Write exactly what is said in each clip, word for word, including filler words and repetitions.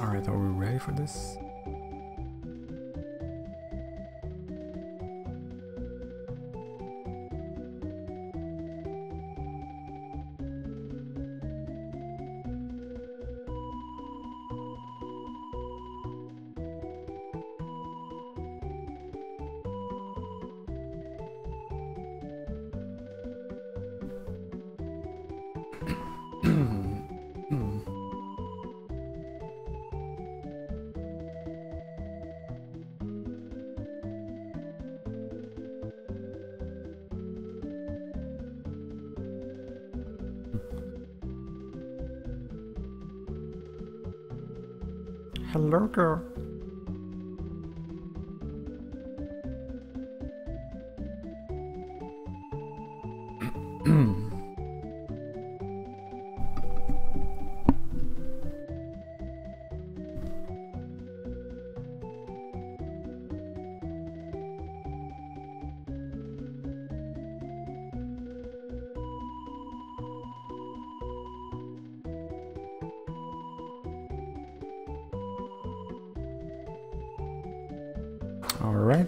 Alright, are we ready for this? Hello, girl. All right.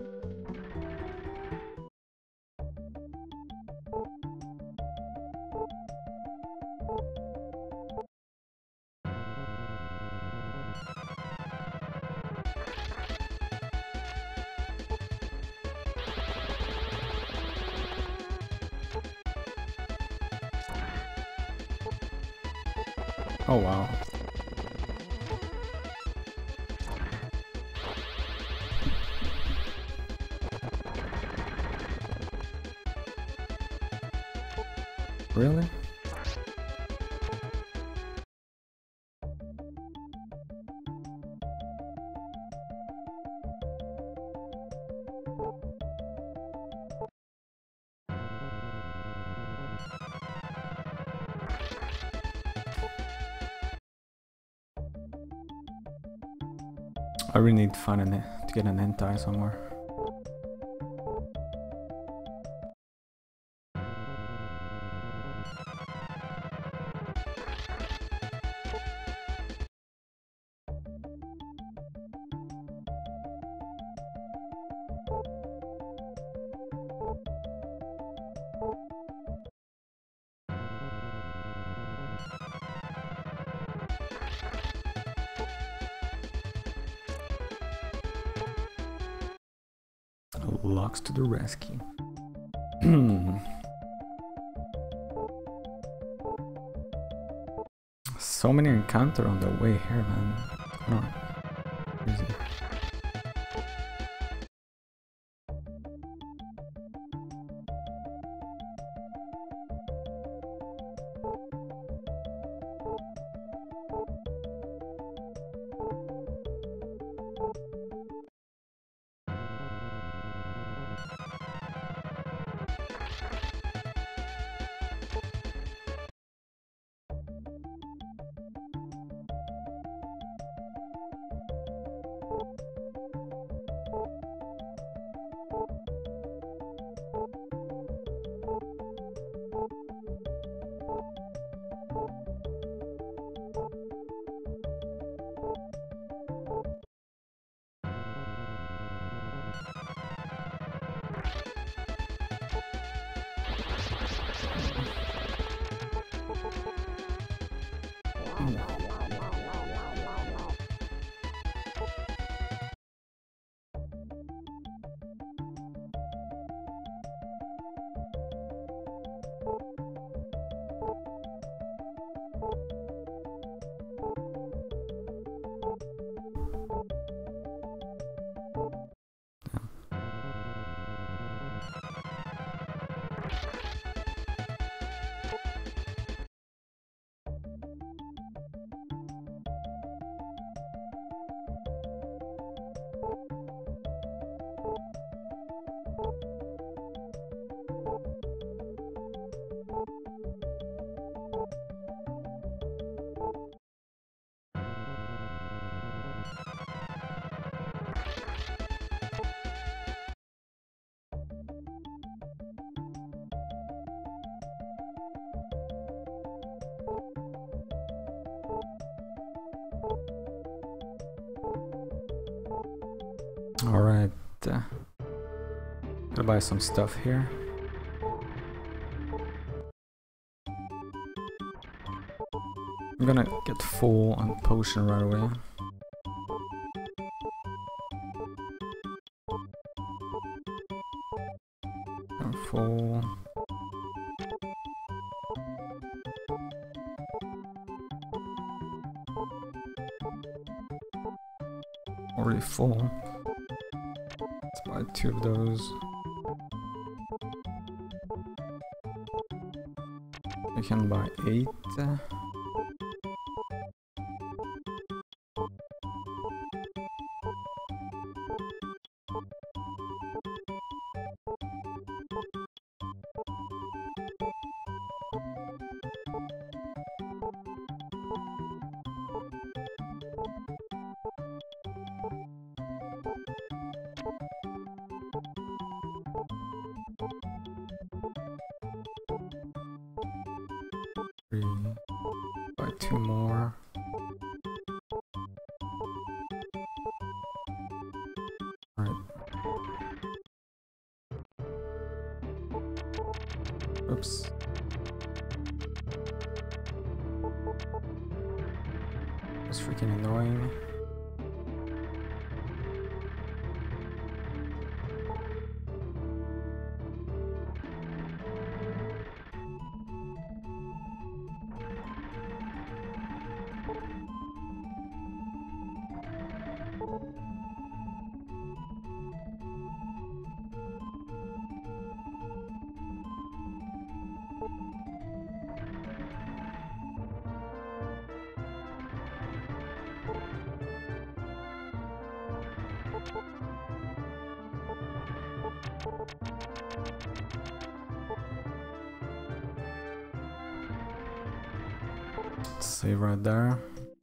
Oh wow. Really? I really need to find an to get an hentai somewhere. Locks to the rescue. So many encounter on the way here, man. Oh, crazy. Alright. Uh, gotta buy some stuff here. I'm gonna get full on potion right away. I'm full. Already full. Let's buy two of those. I can buy eight. Uh, three. Buy two more. Alright. Oops. That's freaking annoying. Save right there.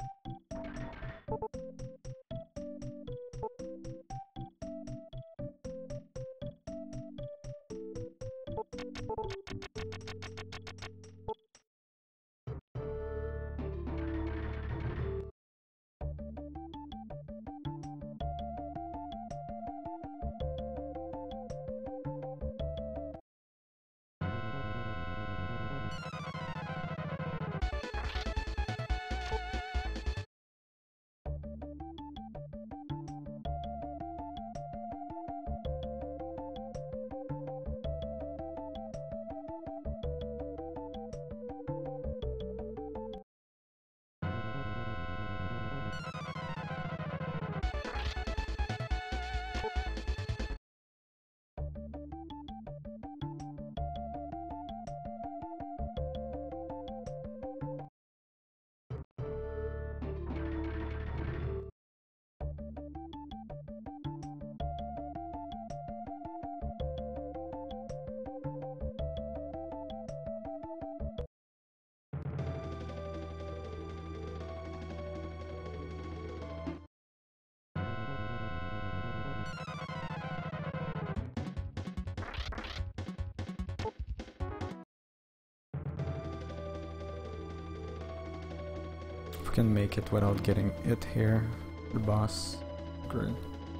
If we can make it without getting it here, the boss, great.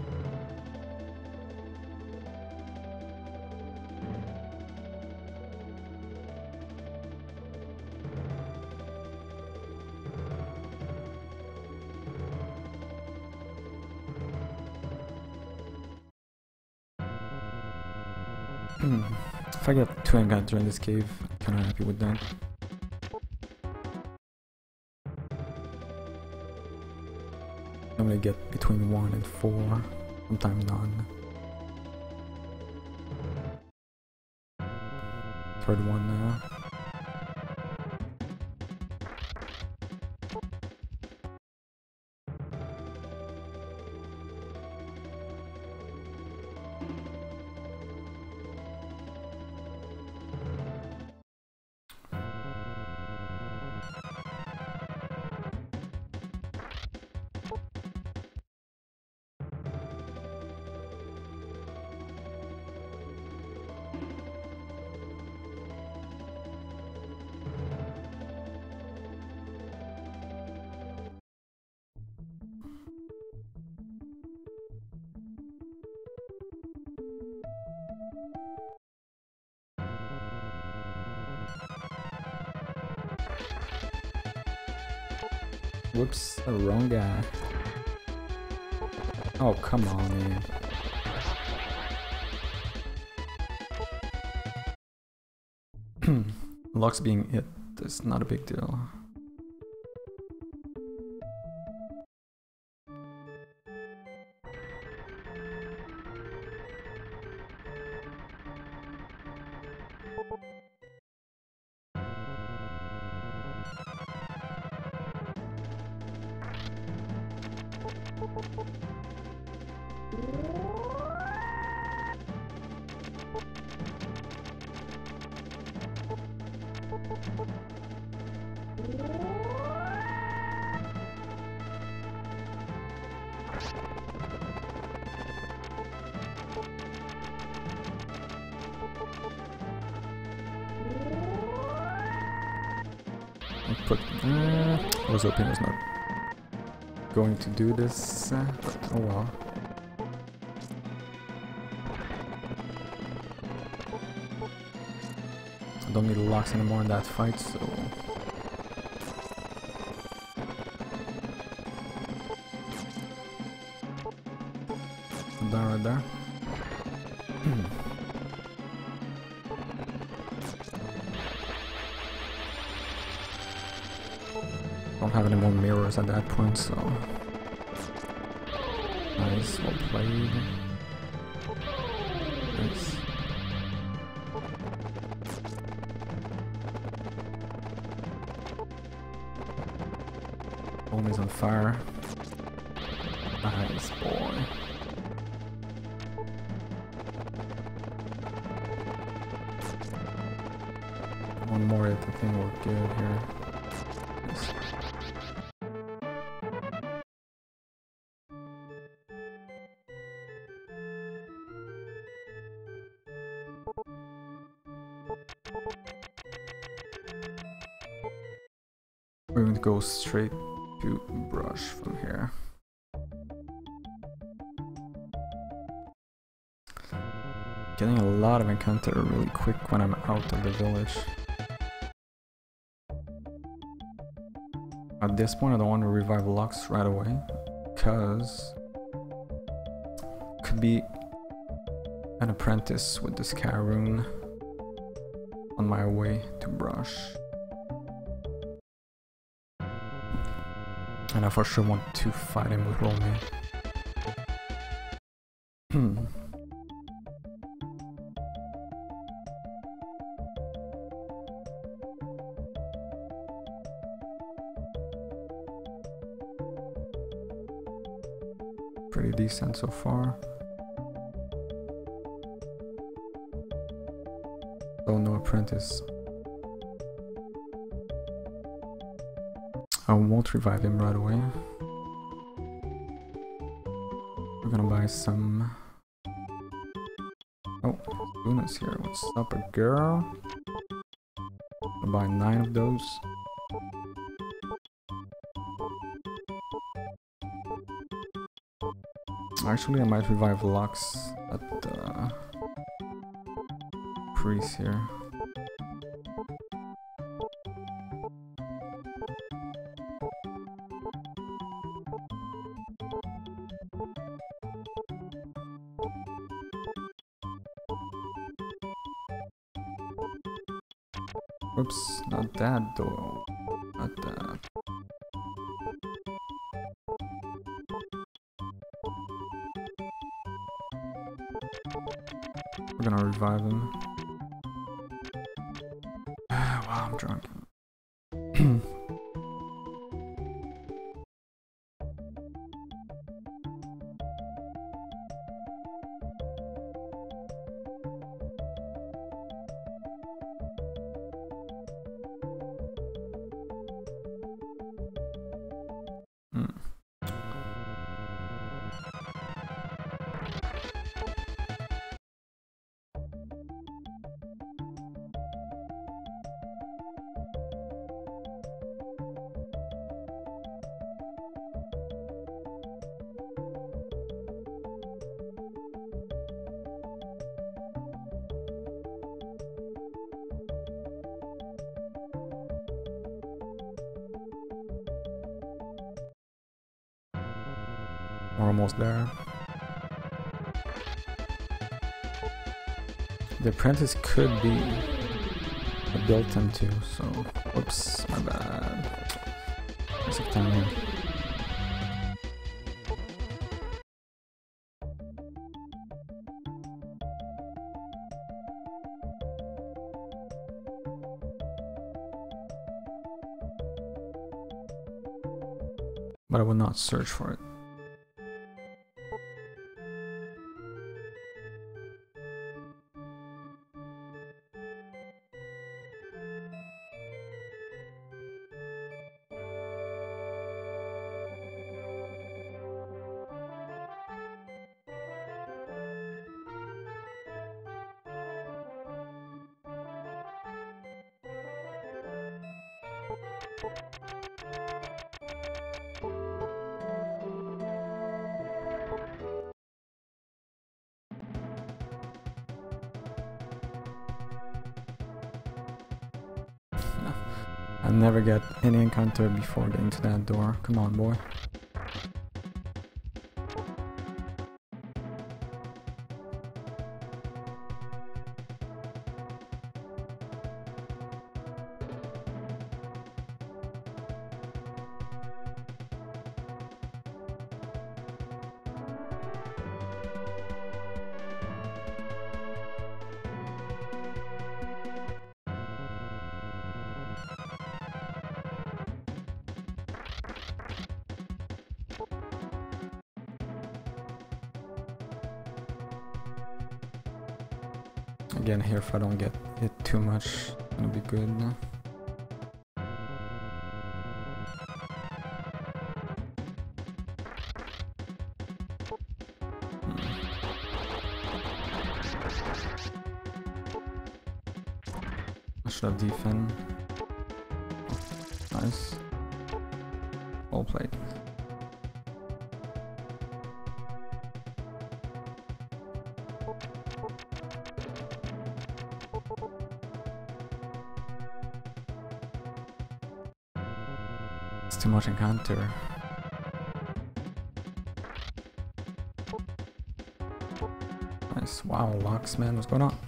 If I get two encounter in this cave, I'm kinda happy with that. Normally get between one and four, sometimes none. Third one now. Whoops, the wrong guy. Oh, come on, man. Locks being hit is not a big deal. Put, uh, I was hoping it was not going to do this, uh, but oh well. I don't need locks anymore in that fight, so... There, right there. Don't have any more mirrors at that point, so nice, well played. Nice. Home is on fire. Nice boy. One more hit, I think we're good here. Nice. We're going to go straight to brush from here. Getting a lot of encounter really quick when I'm out of the village. At this point I don't want to revive Lux right away, because could be an apprentice with the Sky rune on my way to brush. And I for sure want to fight him with roll me. Hmm. Pretty decent so far. Oh, no apprentice. I won't revive him right away. We're gonna buy some... Oh, Luna's here. What's up, a girl? I'll buy nine of those. Actually, I might revive Lux at the priest here. Oops, not that though. Not that. We're gonna revive him. Wow, I'm drunk. We're almost there. The apprentice could be a built-in too, so whoops, my bad. Waste of time here. But I will not search for it. I never get any encounter before getting to that door. Come on, boy. Again, here if I don't get hit too much, it'll be good. I should have defend. Nice. All played. It's too much encounter. Nice. Wow, locks, man. What's going on?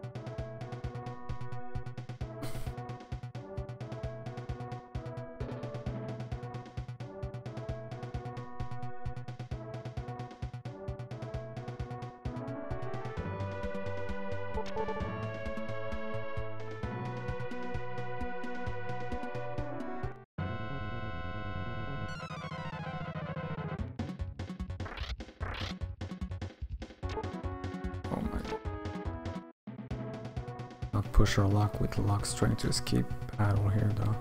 Not push or lock with locks, trying to escape battle here though.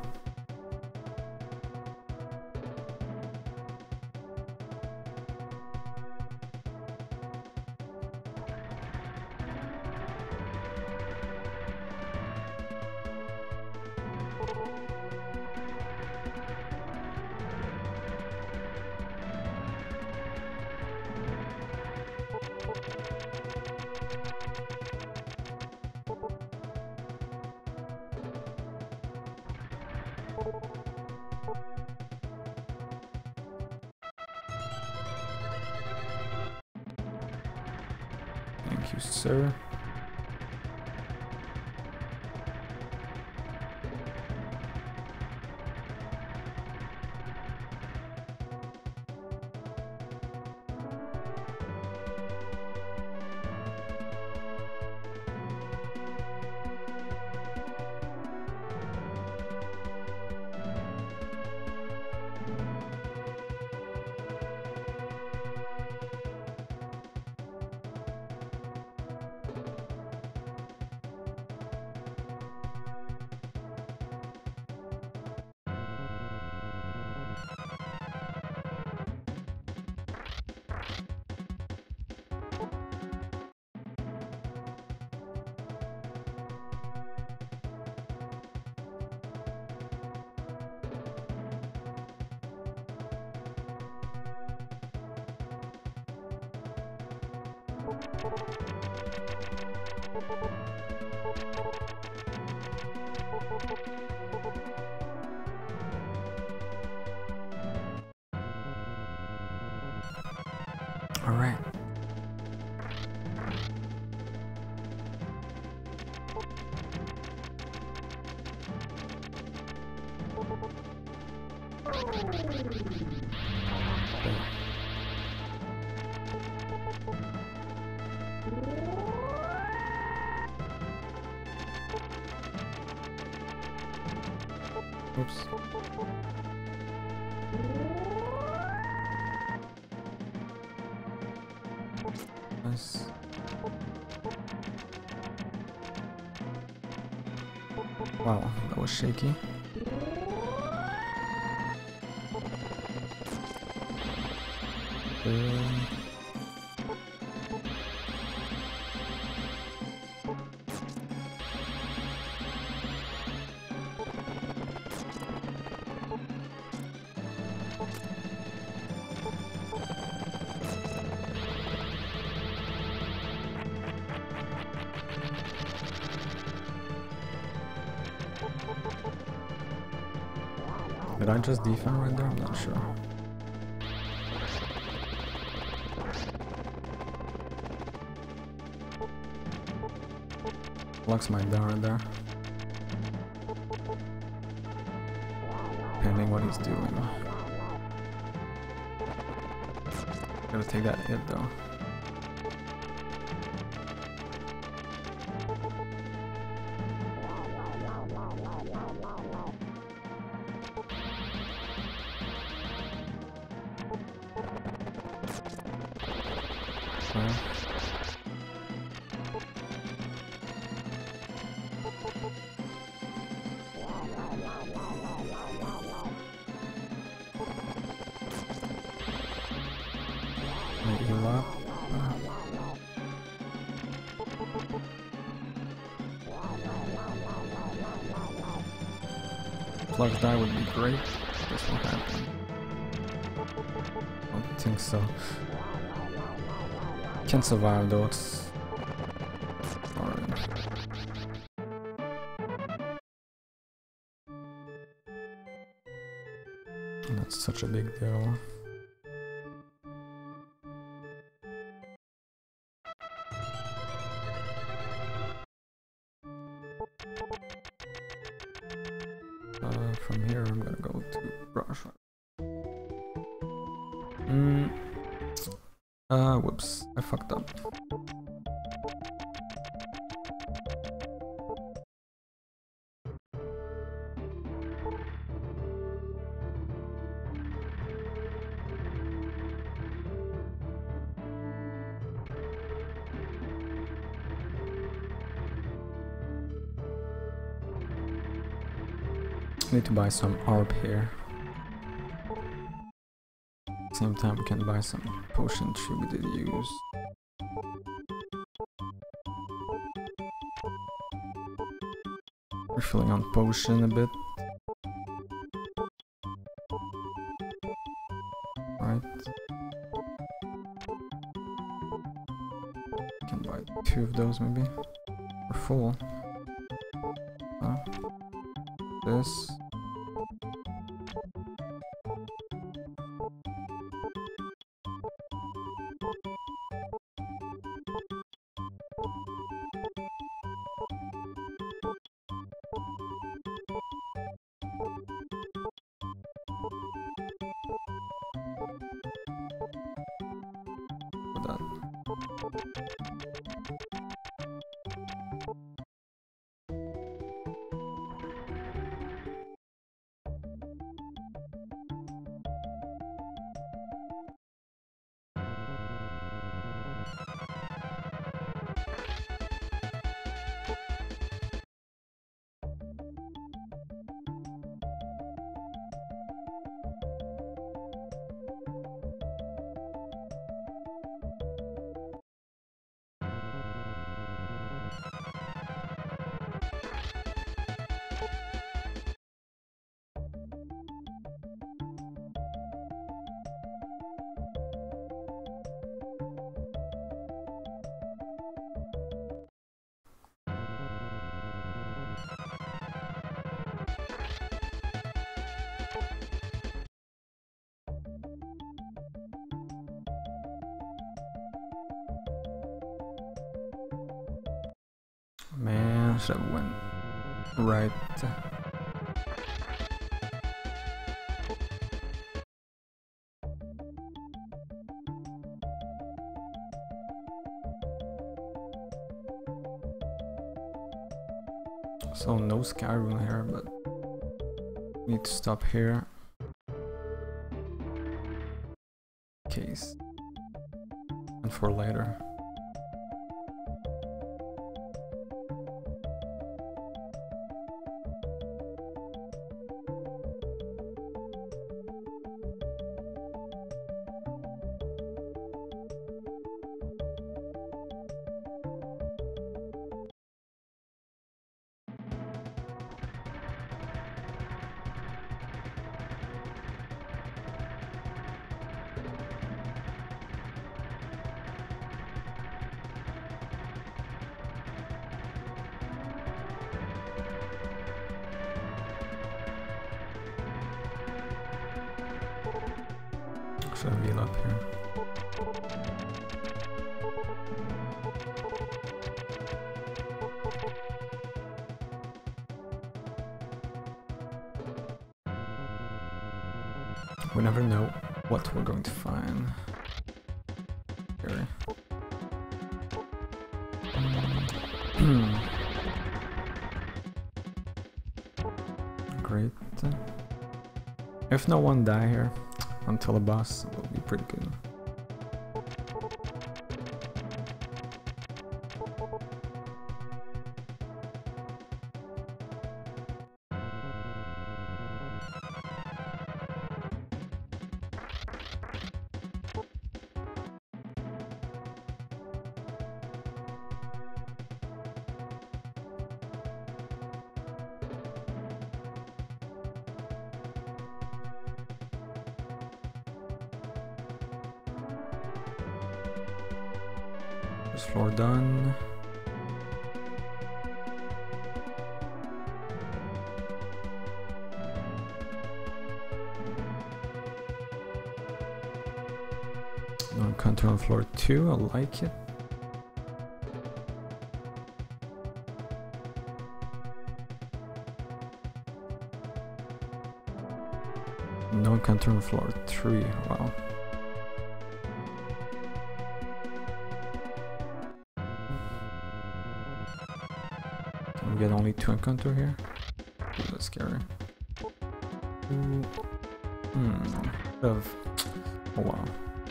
Thank you, sir. Oops. Nice. Wow, that was shaky. Um, Did I just defend right there? I'm not sure. Blocks my down right there. Depending what he's doing. Gotta take that hit though. Okay. Heal up. Plug die would be great. This won't happen. I don't think so. Can survive though. It's alright. That's such a big deal. Uh, from here, I'm gonna go to brush. Mm. Uh, whoops, I fucked up. Need to buy some A R P here. Same time we can buy some potion we did use. Refilling on potion a bit. Right. Can buy two of those maybe. We're full. Uh, this. That. Man, should have went right. So no Skyrim here, but Need to stop here. Case. And for later. So wheel up here. We never know what we're going to find here. Great. If no one die here until the boss, it will be pretty good. First floor done. No encounter on floor two, I like it. No encounter on floor three, wow. We get only two encounter here. Ooh, that's scary. Ooh. Hmm. Of. Oh wow.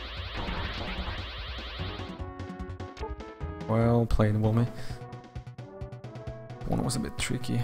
Well played, Wilmy. One was a bit tricky.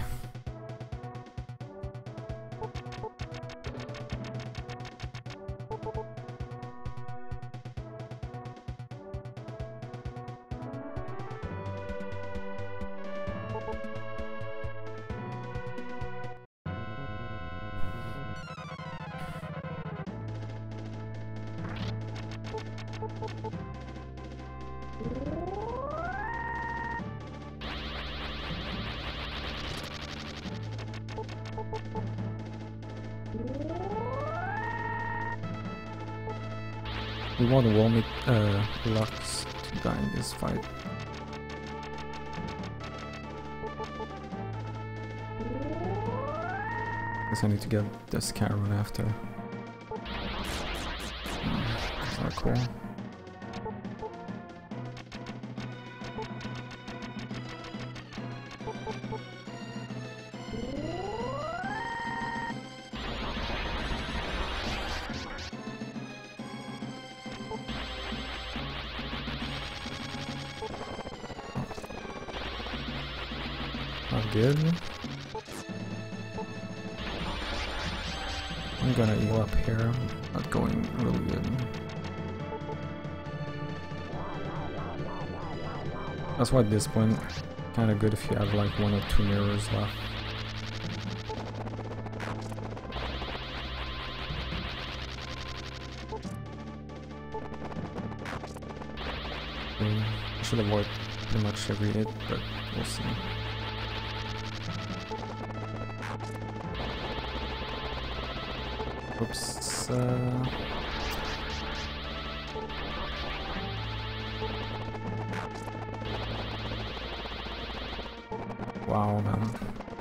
We want to warm it, uh, Lux to die in this fight. Guess I need to get the Scarron after. Hmm, is that cool? Not good. I'm gonna heal up here. Not going really good. That's why at this point, kinda good if you have like one or two mirrors left. I should avoid pretty much every hit, but we'll see. Oops. Uh... Wow, man.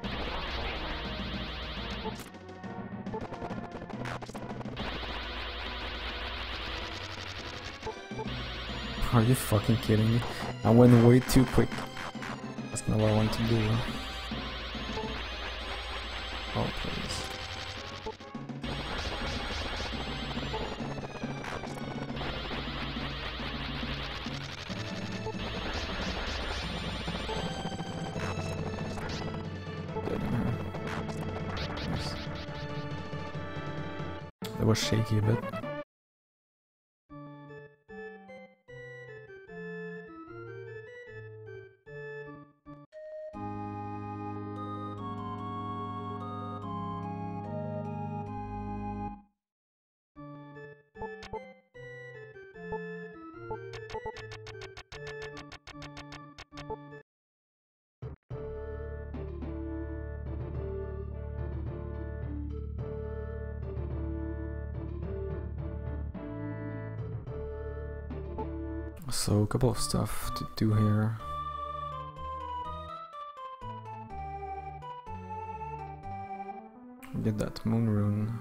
Are you fucking kidding me? I went way too quick. That's not what I want to do. Oh, please. was shaky a bit. So a couple of stuff to do here. Get that moon rune.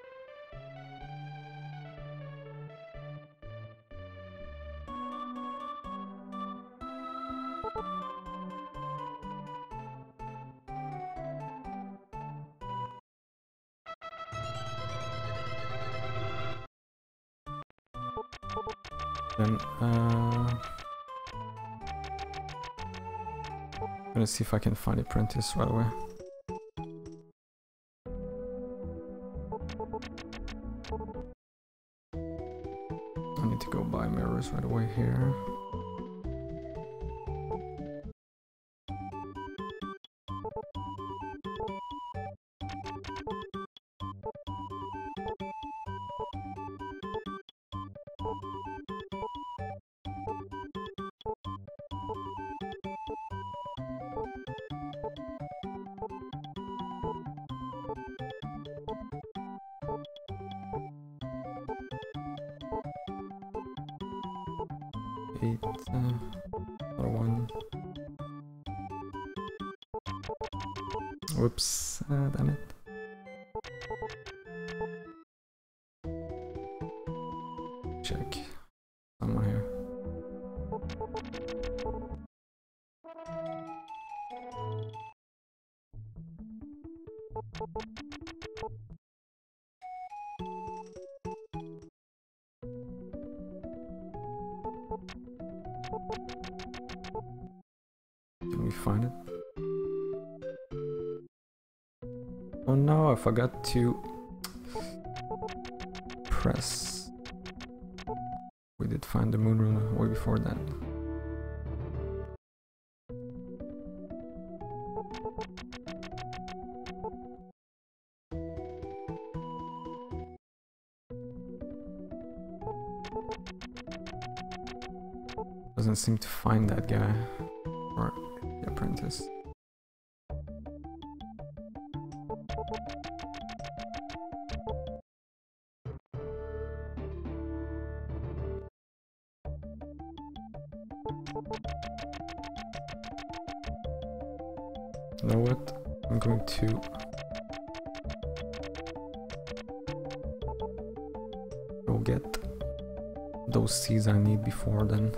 Then, uh, I'm gonna see if I can find apprentice right away. I need to go buy mirrors right away here. Eight, uh, or one. Whoops, uh, damn it. Check. Someone here. Can we find it? Oh no, I forgot to press. We did find the moon rune way before that. Doesn't seem to find that guy or the apprentice. You know what? I'm going to go get those seeds I need before then.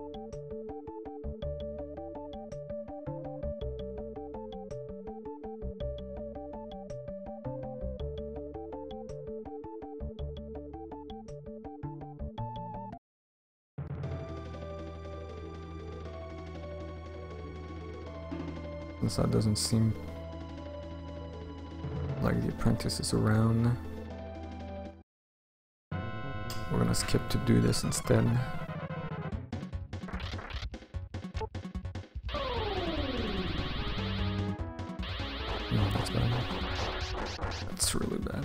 Since that doesn't seem like the apprentice is around, we're gonna skip to do this instead. No, that's bad. That's really bad.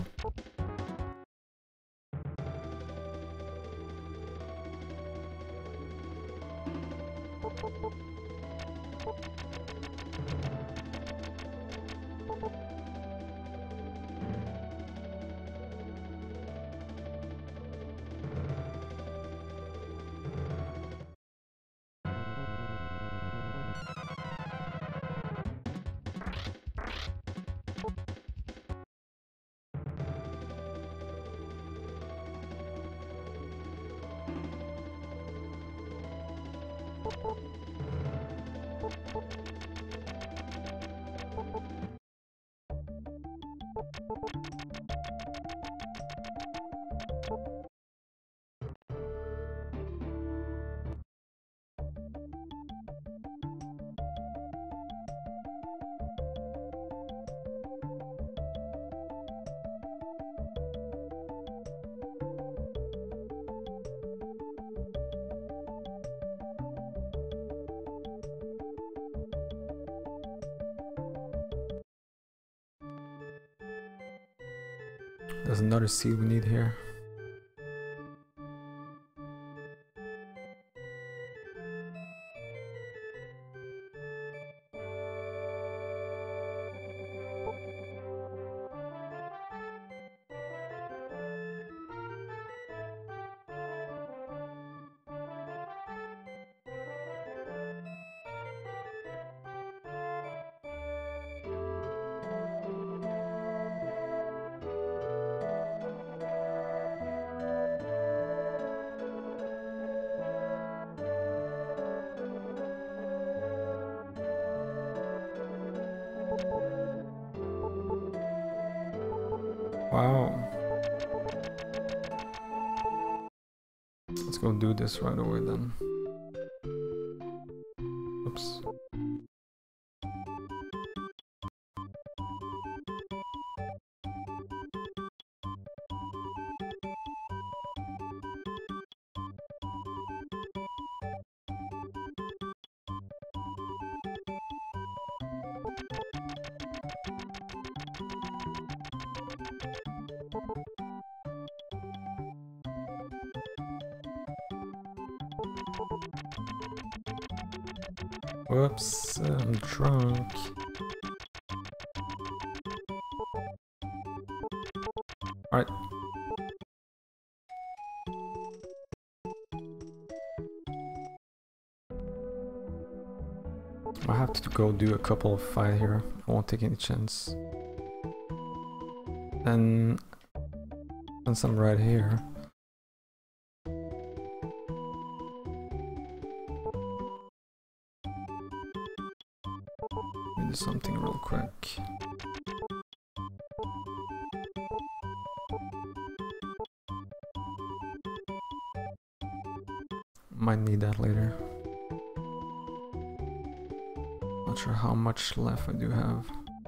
There's another seed we need here. Wow. Let's go do this right away then. Oops. Whoops, I'm drunk. Alright. I have to go do a couple of fight here. I won't take any chance. And once I'm right here. Do something real quick. Might need that later. Not sure how much left I do have.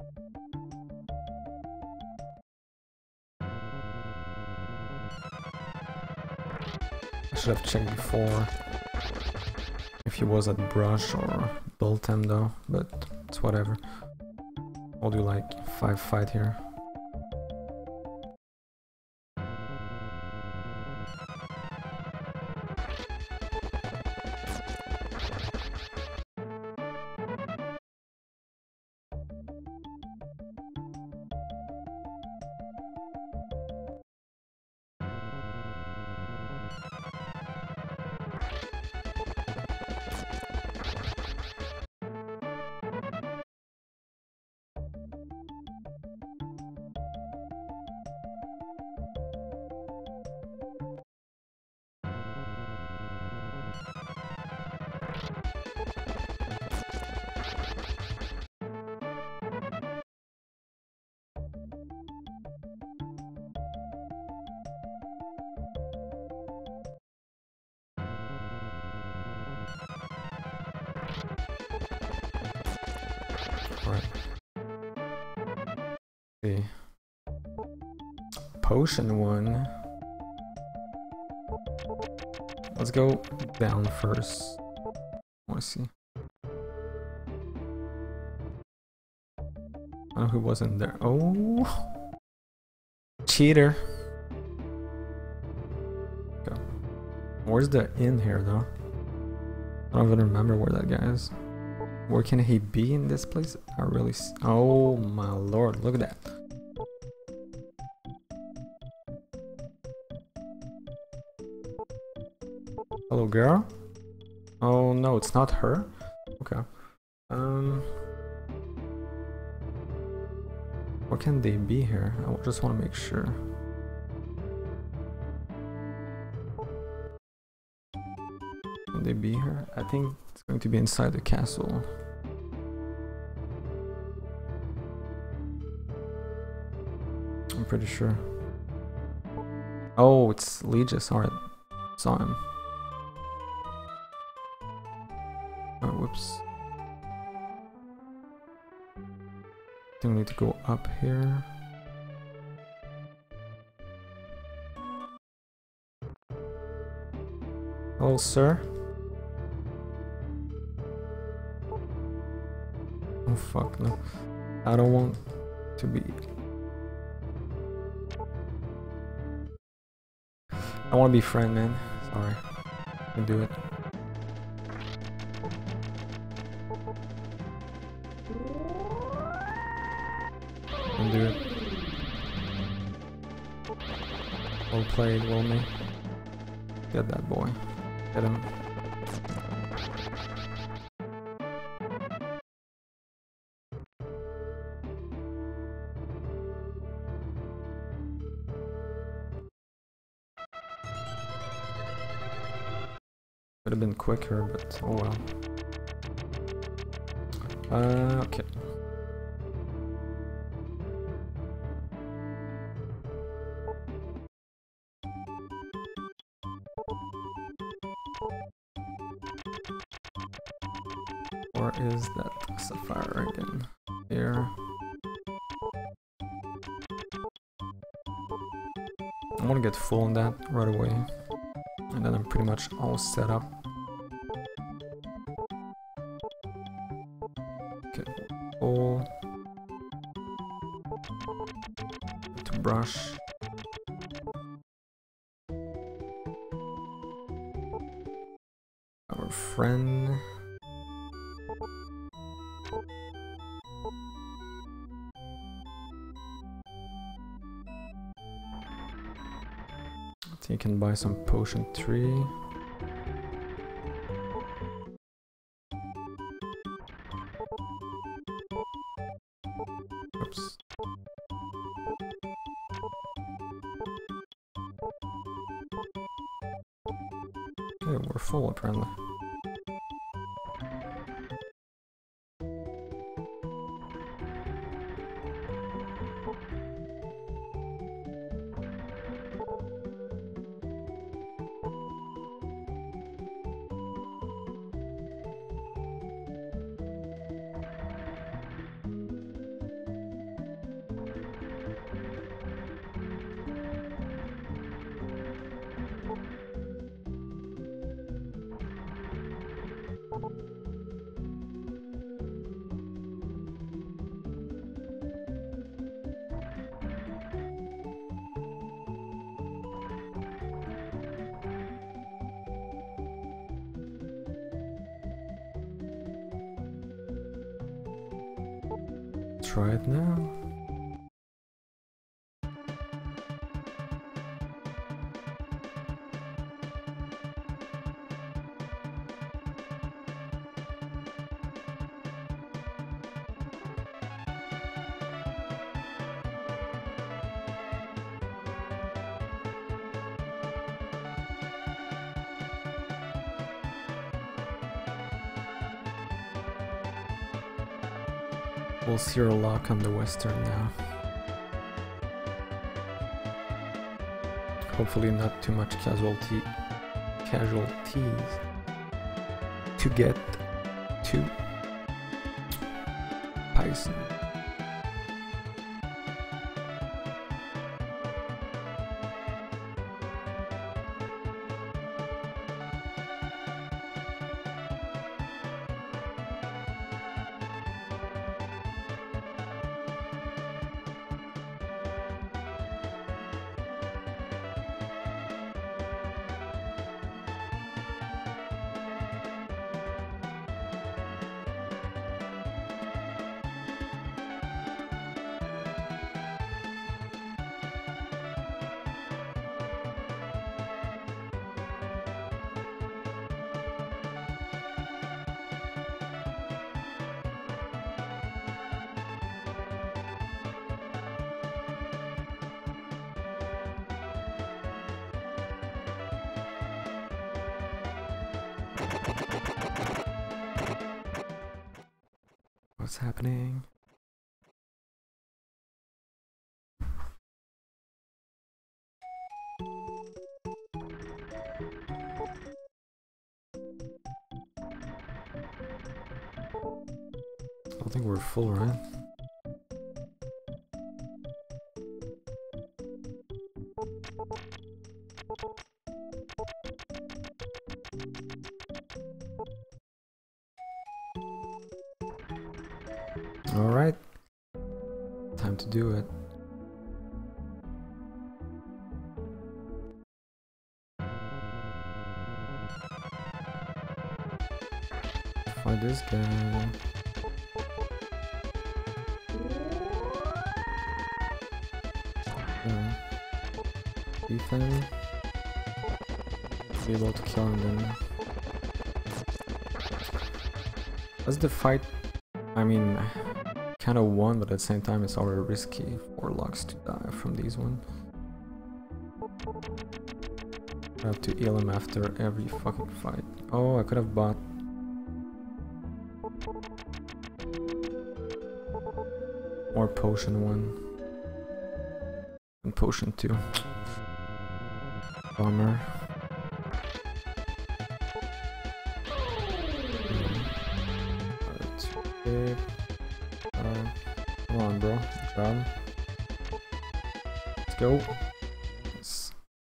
I should have checked before if he was at brush or build him though, but it's whatever. I'll do like five fight here. Right. See. Potion one. Let's go down first. I want to see. I know who wasn't there. Oh, cheater. Go. Where's the inn here though? I don't even remember where that guy is. Where can he be in this place? I really s oh my lord, look at that. Hello girl? Oh no, it's not her? Okay. Um Where can they be here? I just want to make sure. Can they be here? I think it's going to be inside the castle. I'm pretty sure. Oh, it's Legis. Alright. Saw him. Oh, whoops. I think we need to go up here. Hello, sir. Oh fuck no. I don't want to be I wanna be friend, man. Sorry. I can do it. I can do it. Well played, well me. Get that boy. Get him. Could have been quicker, but oh well. Uh, okay. Where is that sapphire again? Here. I want to get full on that right away. And then I'm pretty much all set up. Okay, full. To brush. Our friend. You can buy some potion three. Oops. Okay, we're full apparently. Try it now. We'll zero lock on the western now. Hopefully not too much casualty casualties to get to Python. What's happening? I think we're full, right? All right, time to do it. fight this guy. Yeah. Defend. Be able to kill him then. That's the fight. I mean, kind of won, but at the same time, it's already risky for Lux to die from these ones. I have to heal him after every fucking fight. Oh, I could have bought more potion one and potion two. Bummer. Okay. Uh, come on, bro. Good job. Let's go. Yes.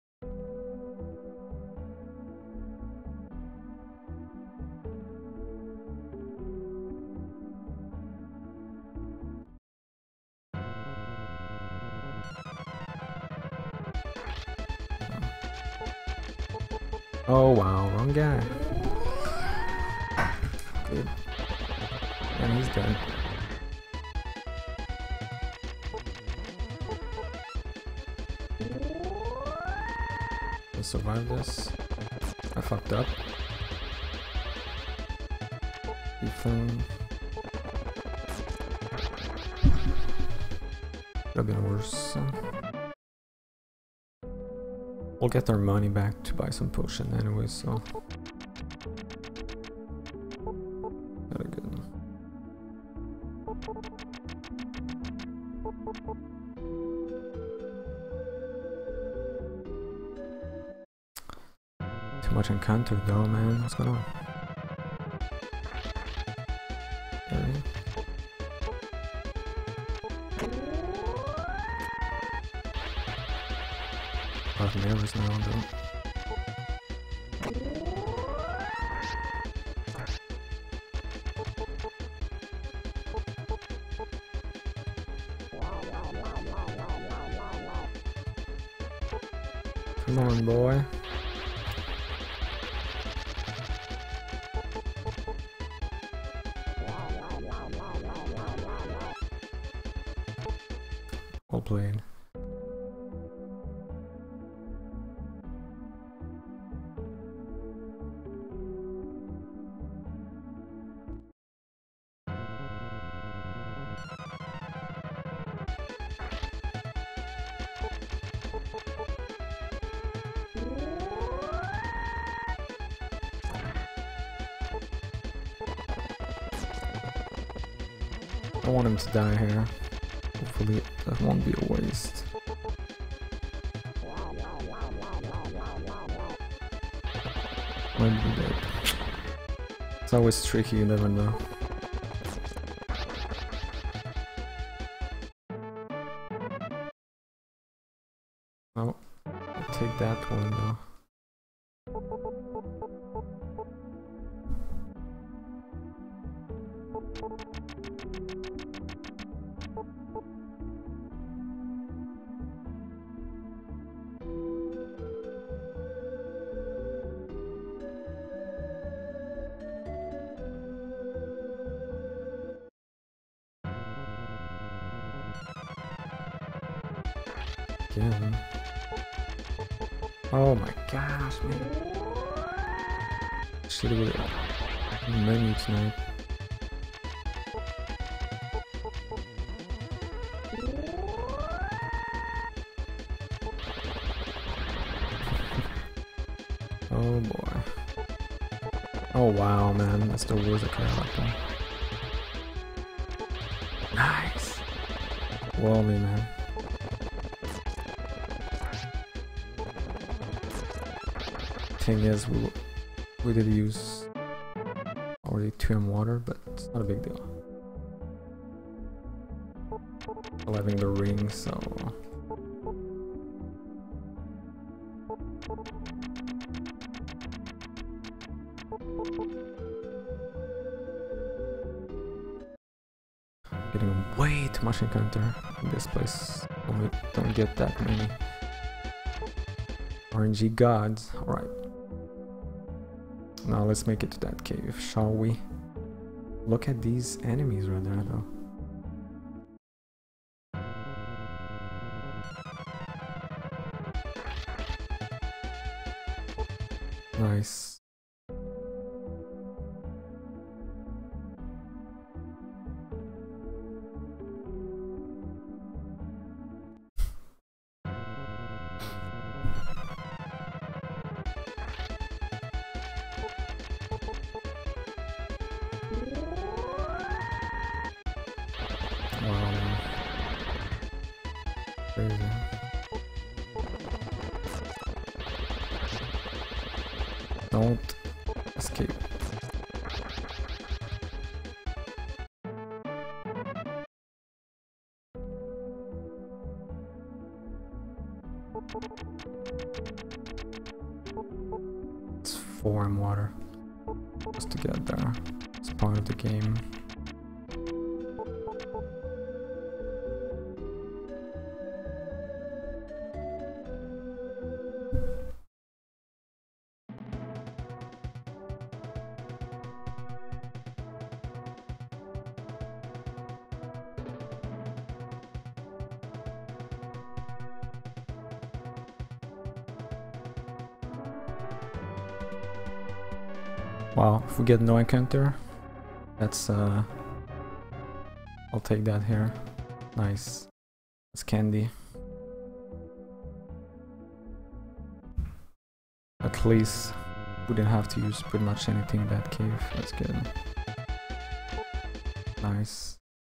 Oh wow, wrong guy. Good. And he's dead. We'll survive this. I fucked up. Ethan. Could have been worse. We'll get our money back to buy some potion anyway, so very good. Too much encounter though, man. What's going on? Okay. I'm nervous now, though. Come on, boy. Well played. I want him to die here. Hopefully that won't be a waste. Might be dead. It's always tricky, you never know. Oh, I'll take that one though. Again. Oh my gosh, man. Should have got a menu tonight. Oh boy. Oh wow, man. That's the worst character. Nice. Wally, man. Thing is, we, we did use already two M water, but it's not a big deal. Still having the ring, so getting way too much encounter in this place. We don't get that many R N G gods. Alright. Now let's make it to that cave, shall we? Look at these enemies right there though. Nice. Wow. Crazy. Don't escape. It's four in water. Just to get there. It's part of the game. Wow, if we get no encounter, that's uh I'll take that here. Nice. It's candy. At least we didn't have to use pretty much anything in that cave. That's good. Nice.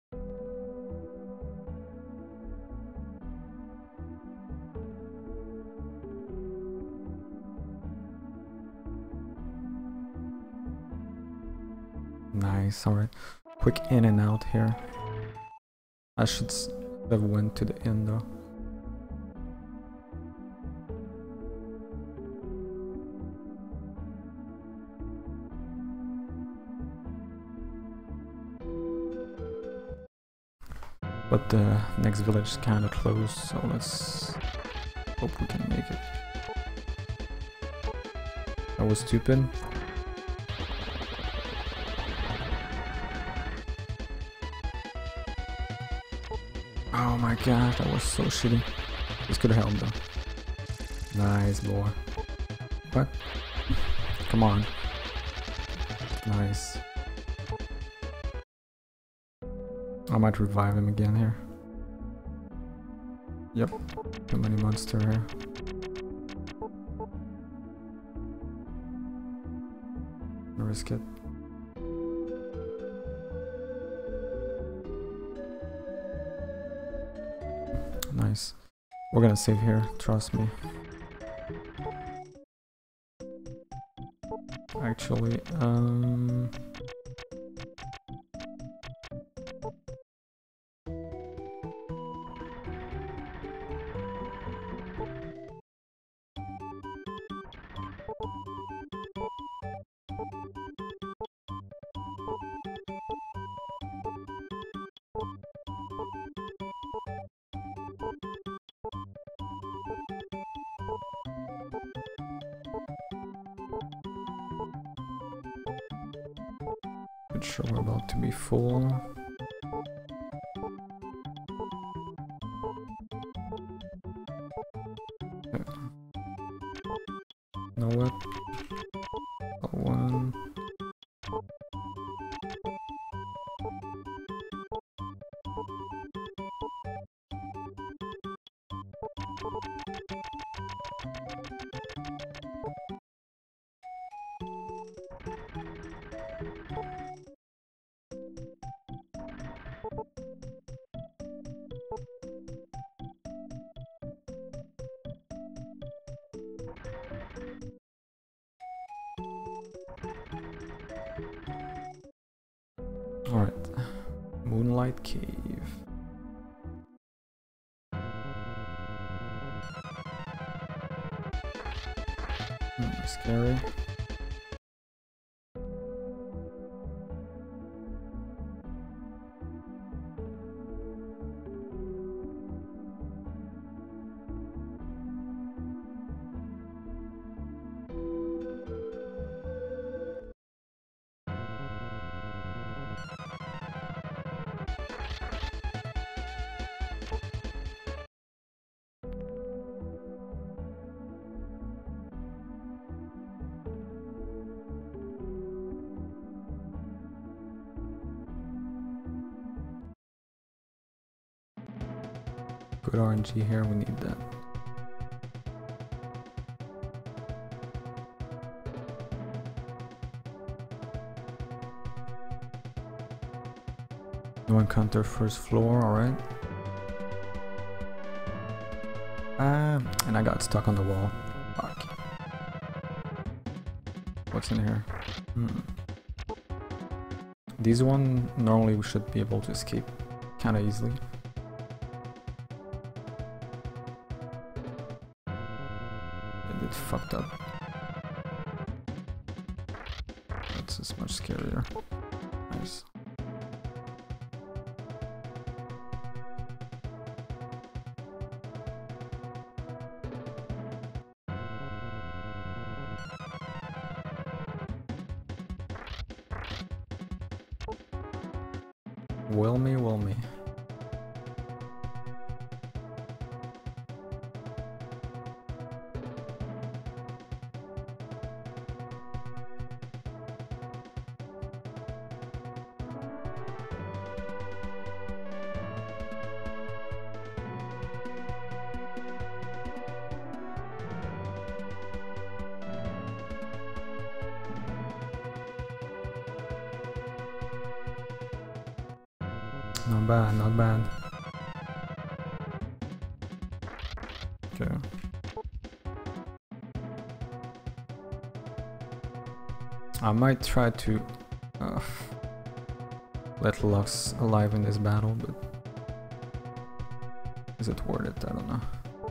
Nice, alright. Quick in and out here. I should have went to the inn though. But the next village is kinda close, so let's hope we can make it. That was stupid. Oh my god, that was so shitty. This could have helped though. Nice boy. What? Come on. Nice. I might revive him again here. Yep. Too many monsters here. I'll risk it. Nice. We're gonna save here, trust me. Actually, um... Pretty sure we're about to be full. Yeah. Know what? One. Alright. Moonlight Cave. Hmm, scary. Good R N G here, we need that. No encounter first floor, alright. Um, and I got stuck on the wall. Fuck. What's in here? Hmm. These one, normally we should be able to escape kinda easily. It fucked up. That's just much scarier. Nice. Will me, will me. Not bad, not bad. Okay. I might try to uh, let Lux alive in this battle, but is it worth it? I don't know.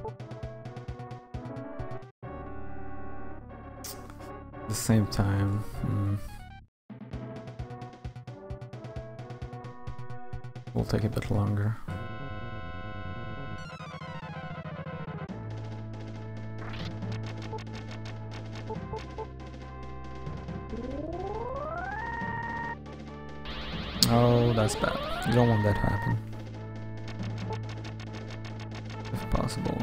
At the same time, hmm. Will take a bit longer. Oh, that's bad. You don't want that to happen. If possible.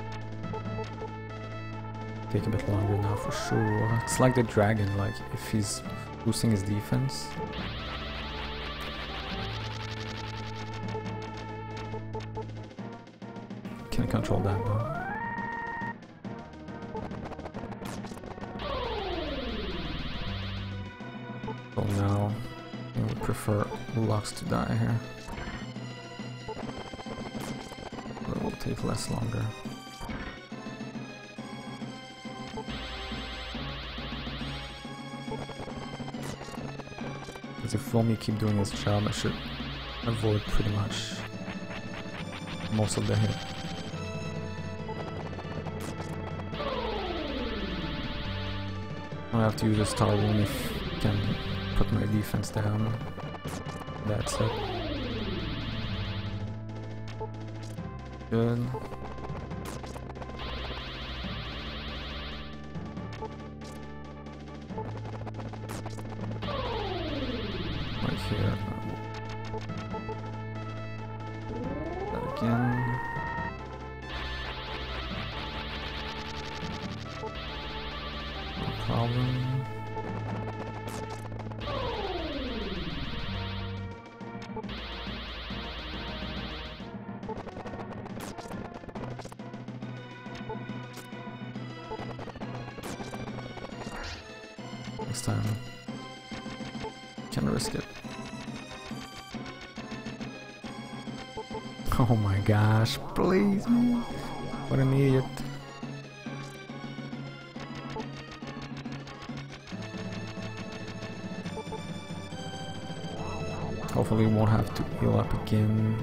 Take a bit longer now for sure. It's like the dragon, like if he's boosting his defense. Can't control that though. So now I would prefer Lux to die here. But it will take less longer. Because if Wilmy keep doing his job, I should avoid pretty much most of the hit. I have to use a star wound if I can put my defense down. That's it. Good. Right here. That again. Problem. Next time, can risk it. Oh my gosh, please, man. What an idiot. Hopefully we won't have to heal up again.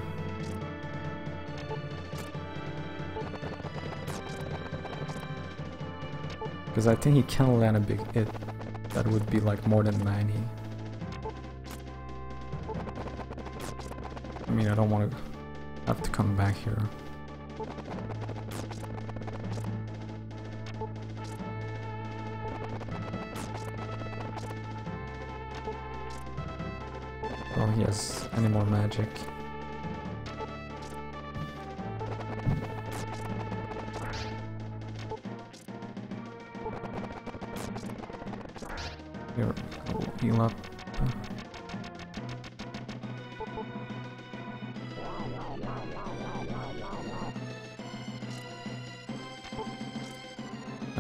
Because I think he can land a big hit. That would be like more than ninety. I mean, I don't want to have to come back here. Oh, he has any more magic. Here, I will heal up.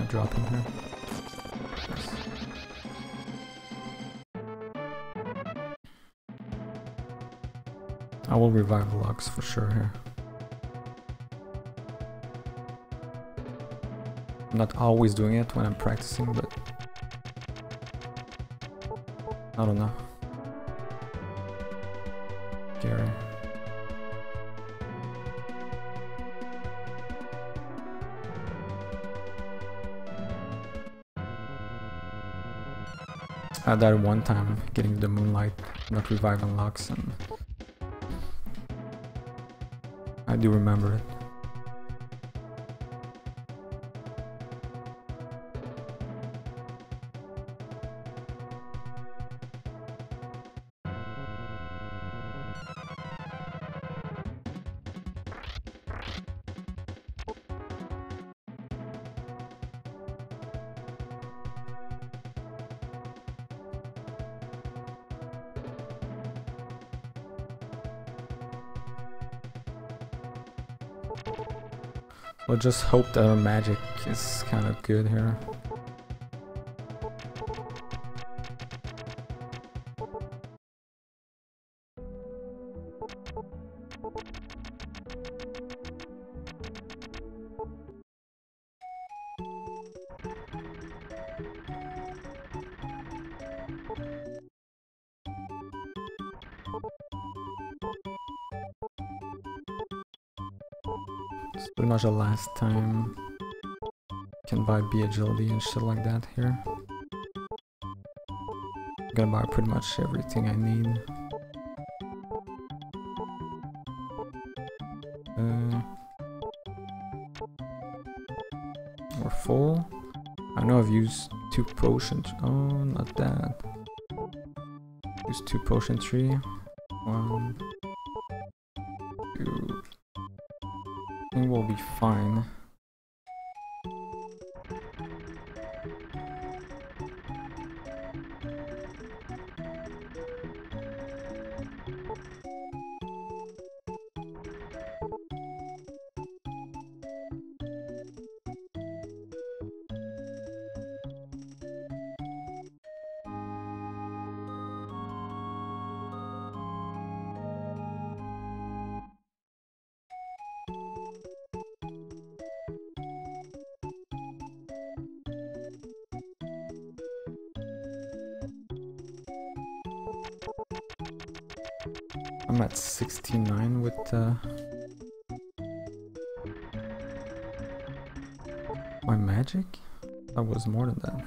dropping here. Yes. I will revive Lux for sure here. I'm not always doing it when I'm practicing, but I don't know. Gary. I had that one time getting the moonlight, not reviving Lux, and I do remember it. We'll just hope that our magic is kind of good here. It's pretty much the last time can buy B agility and shit like that here. I'm gonna buy pretty much everything I need. Uh, we're full. I know I've used two potions. Oh, not that. Use two potion tree. One, two. I think we'll be fine. I'm at sixty-nine with uh, my magic? That was more than that.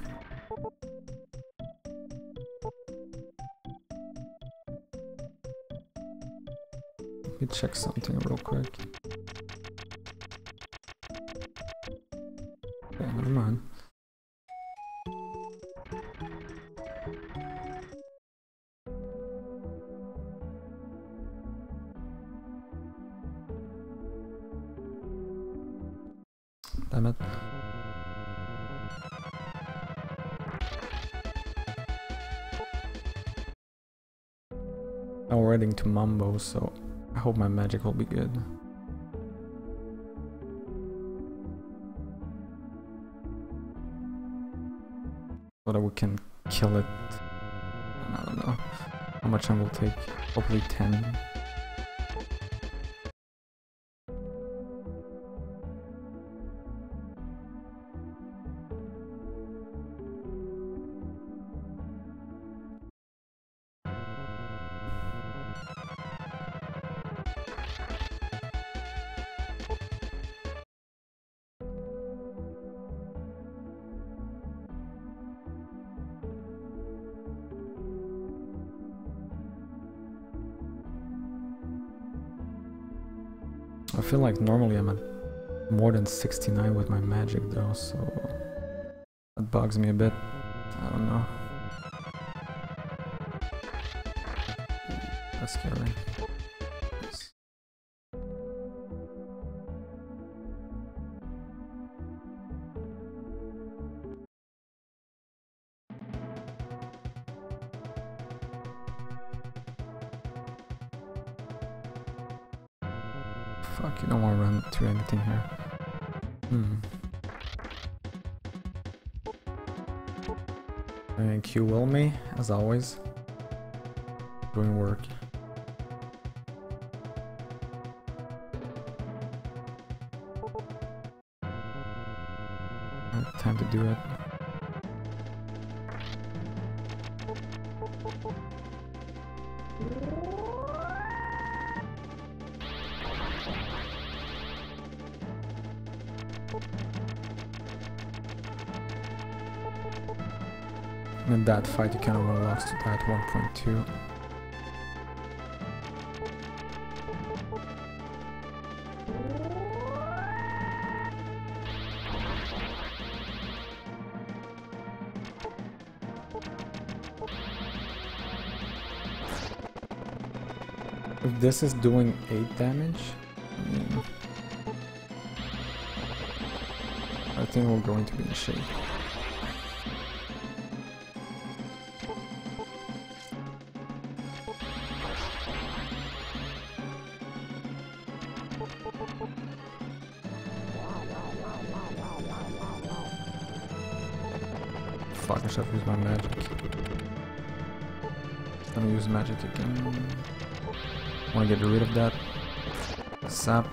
Let me check something real quick. Okay, never mind. Damn it. Now we're heading to Mambo, so I hope my magic will be good. So that we can kill it. I don't know how much time will take. Hopefully ten. I feel like normally I'm at more than sixty-nine with my magic though, so that bugs me a bit. I don't know. That's scary. Yes. Fuck, you don't want to run through anything here. Hmm. Thank you, Will me, as always. Doing work. Right, time to do it. In that fight, you kind of unlocks to that one point two. If this is doing eight damage, I mean, I think we're going to be in shape. Fuck, I should use my magic. Let me use magic again. Want to get rid of that sap.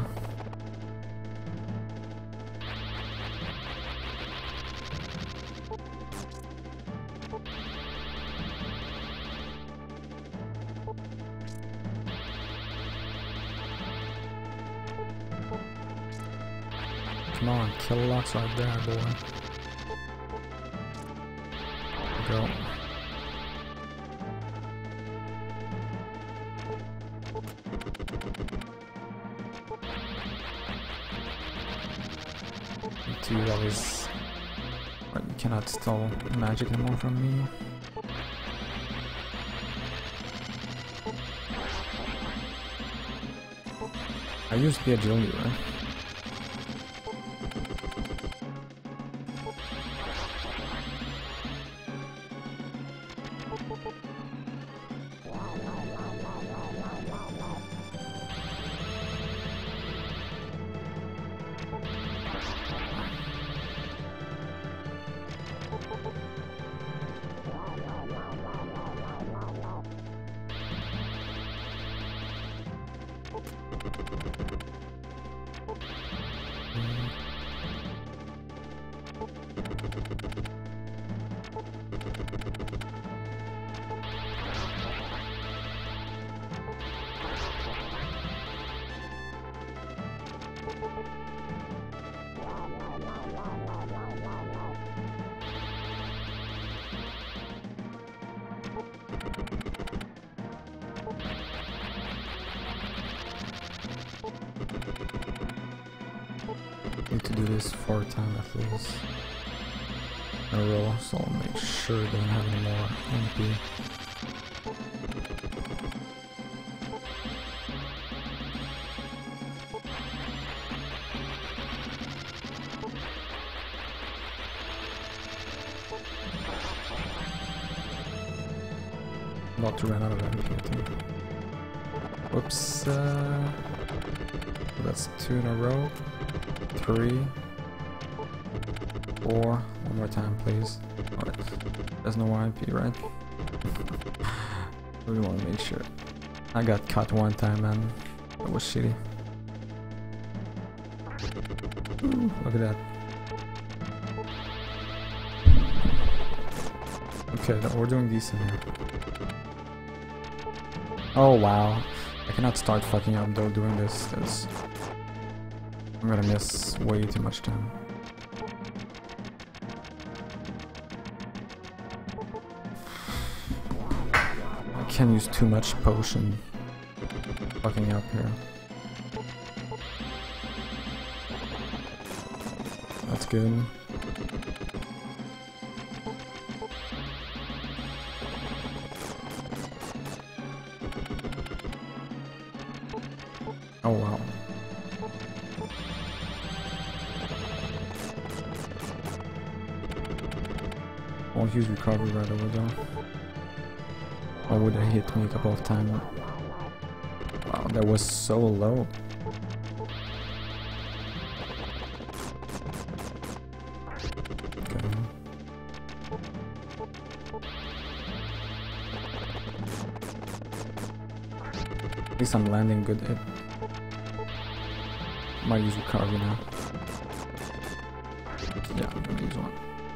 Come on, kill lots right there, boy. Go. To use all this, but you cannot steal magic anymore from me. I used to be agility, right? Need to do this four times at least in a row, so I'll make sure I don't have any more M P. About to run out of M P, I think. Whoops. Uh, that's two in a row. Three. Four. One more time, please. Alright. There's no more M P, right? We want to make sure. I got cut one time, man. That was shitty. Ooh, look at that. Okay, we're doing decent here. Oh wow. I cannot start fucking up though doing this, because I'm gonna miss way too much time. I can't use too much potion fucking up here. That's good. Oh wow. Won't use recovery right over there. Or would have hit me a couple of times. Wow, that was so low. Okay. At least I'm landing good hit. Might use recovery now. Yeah, I'm gonna use one.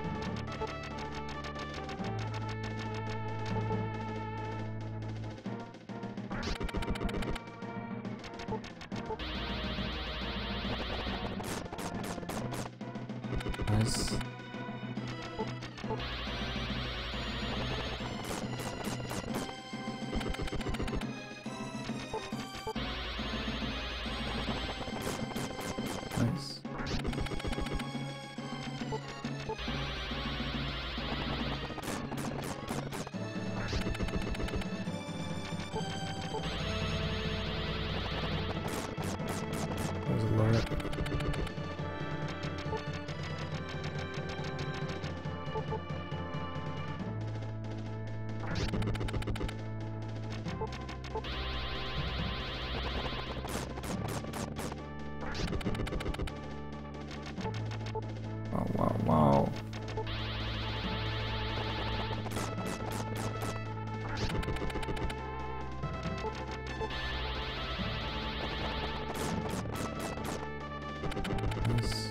Nice. Nice. That was a lot. Wow, wow, wow. Nice.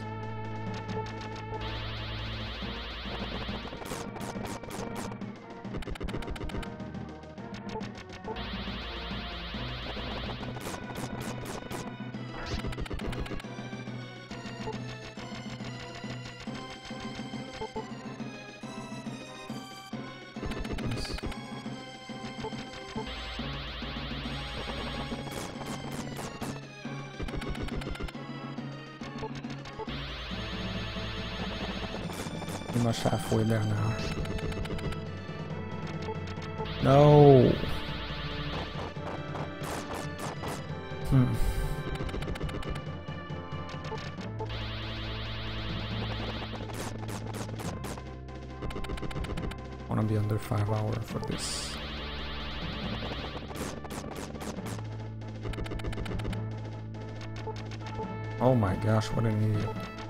Pretty much halfway there now. No. Hmm. Wanna be under five hours for this. Oh my gosh, what an idiot.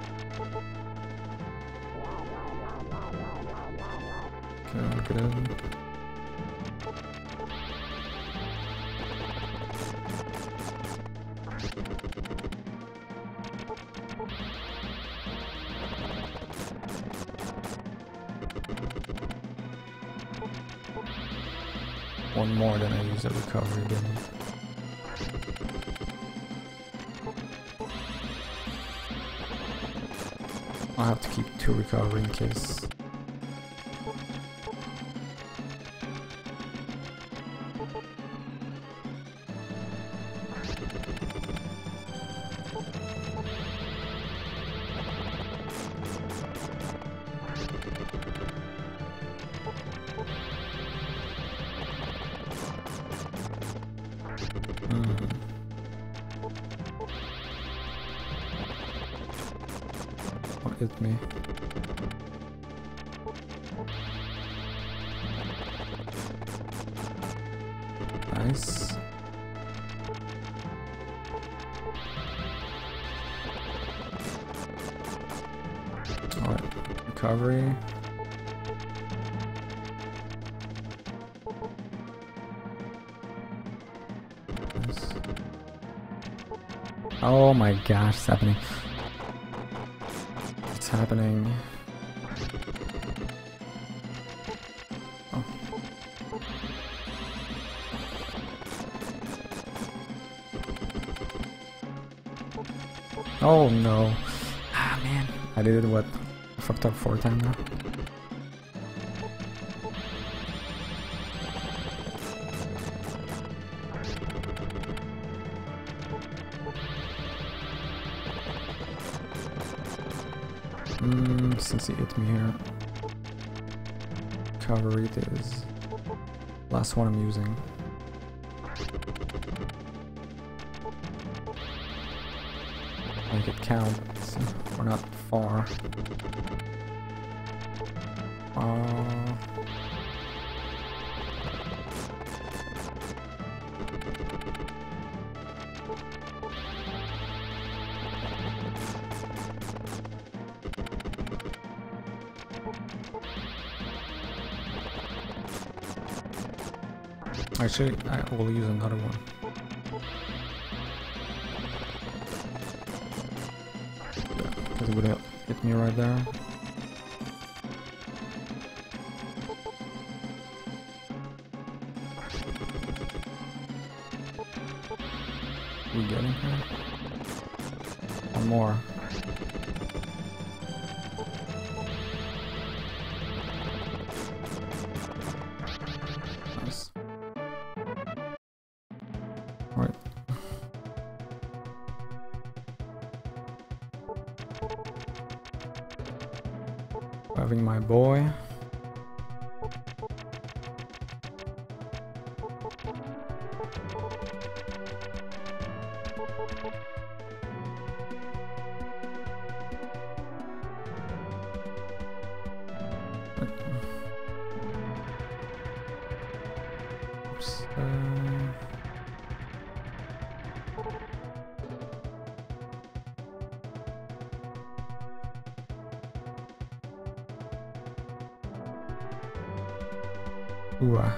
Okay, good. One more, then I use the recovery again. I'll have to keep two recovery in case. Mm. What hit me? Nice. Alright, recovery. Nice. Oh my gosh, it's happening. It's happening. Oh. Oh no. Ah man. I did it what? I fucked up four times now. Mm, since he hit me here. Recovery is last one I'm using. Make it count. We're not far. Uh, Actually, I will use another one. Is it gonna hit me right there? We getting here? One more. Nice. Right. Having my boy. Oops. Uh... Ooh. Uh.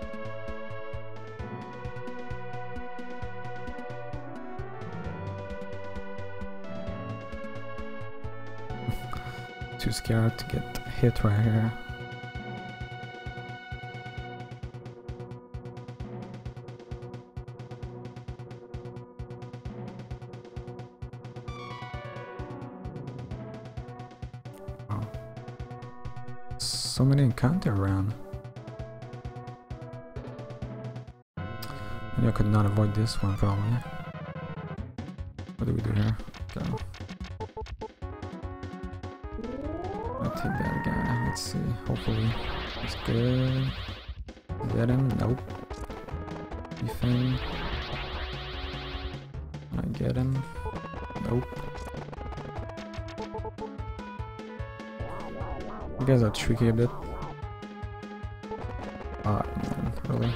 Too scared to get hit right here. Oh. So many encounter around. I could not avoid this one probably. What do we do here? Go. I'll take that guy. Let's see. Hopefully it's good. Get him? Nope. Ethan. I get him? Nope. You guys are tricky a bit. Ah, man, really?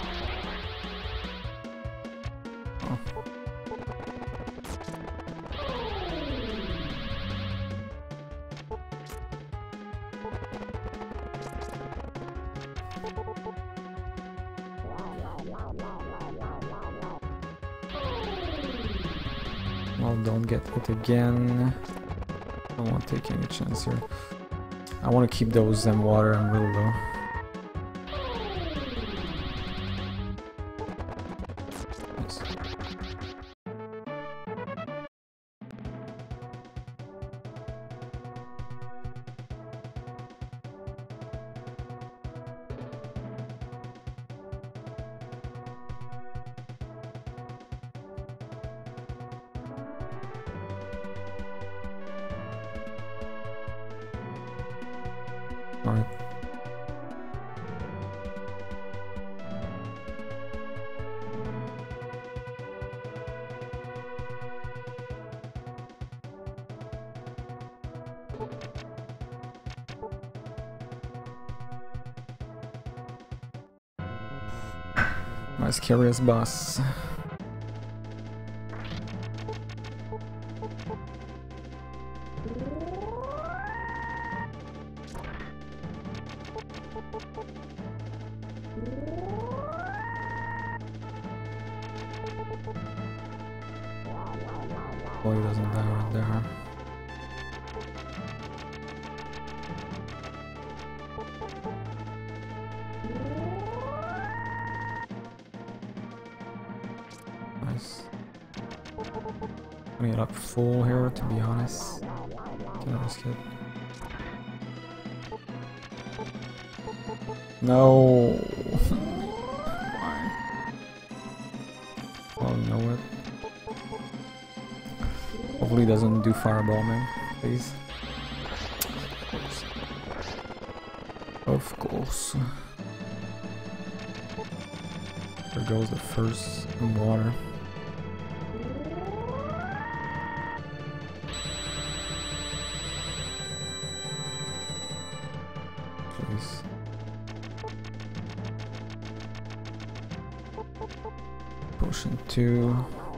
Oh. Well, don't get hit again. I don't want to take any chance here. I want to keep those in water. I'm really low. Nice. All right. Nice curious boss. Oh, he doesn't die right there. Nice. Putting it up full here, to be honest. Can't risk it. No. Oh, you know what? Hopefully he doesn't do fireball, man. Please. Of course. There goes the first water. Please. Potion two.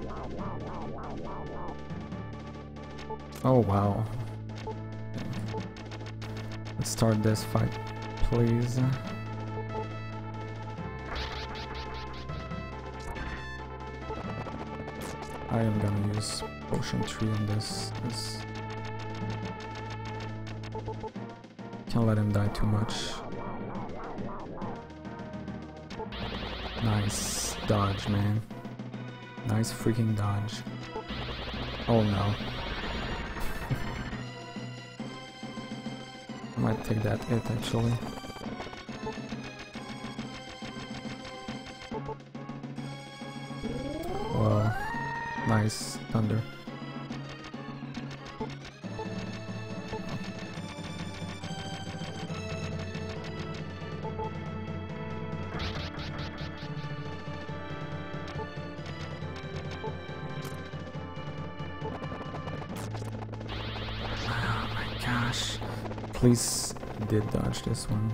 Oh wow. Okay. Let's start this fight, please. I am gonna use potion three on this. this. Can't let him die too much. Nice dodge, man. Nice freaking dodge. Oh no. I might take that hit actually. Well, nice thunder. Oh my gosh. Please did dodge this one.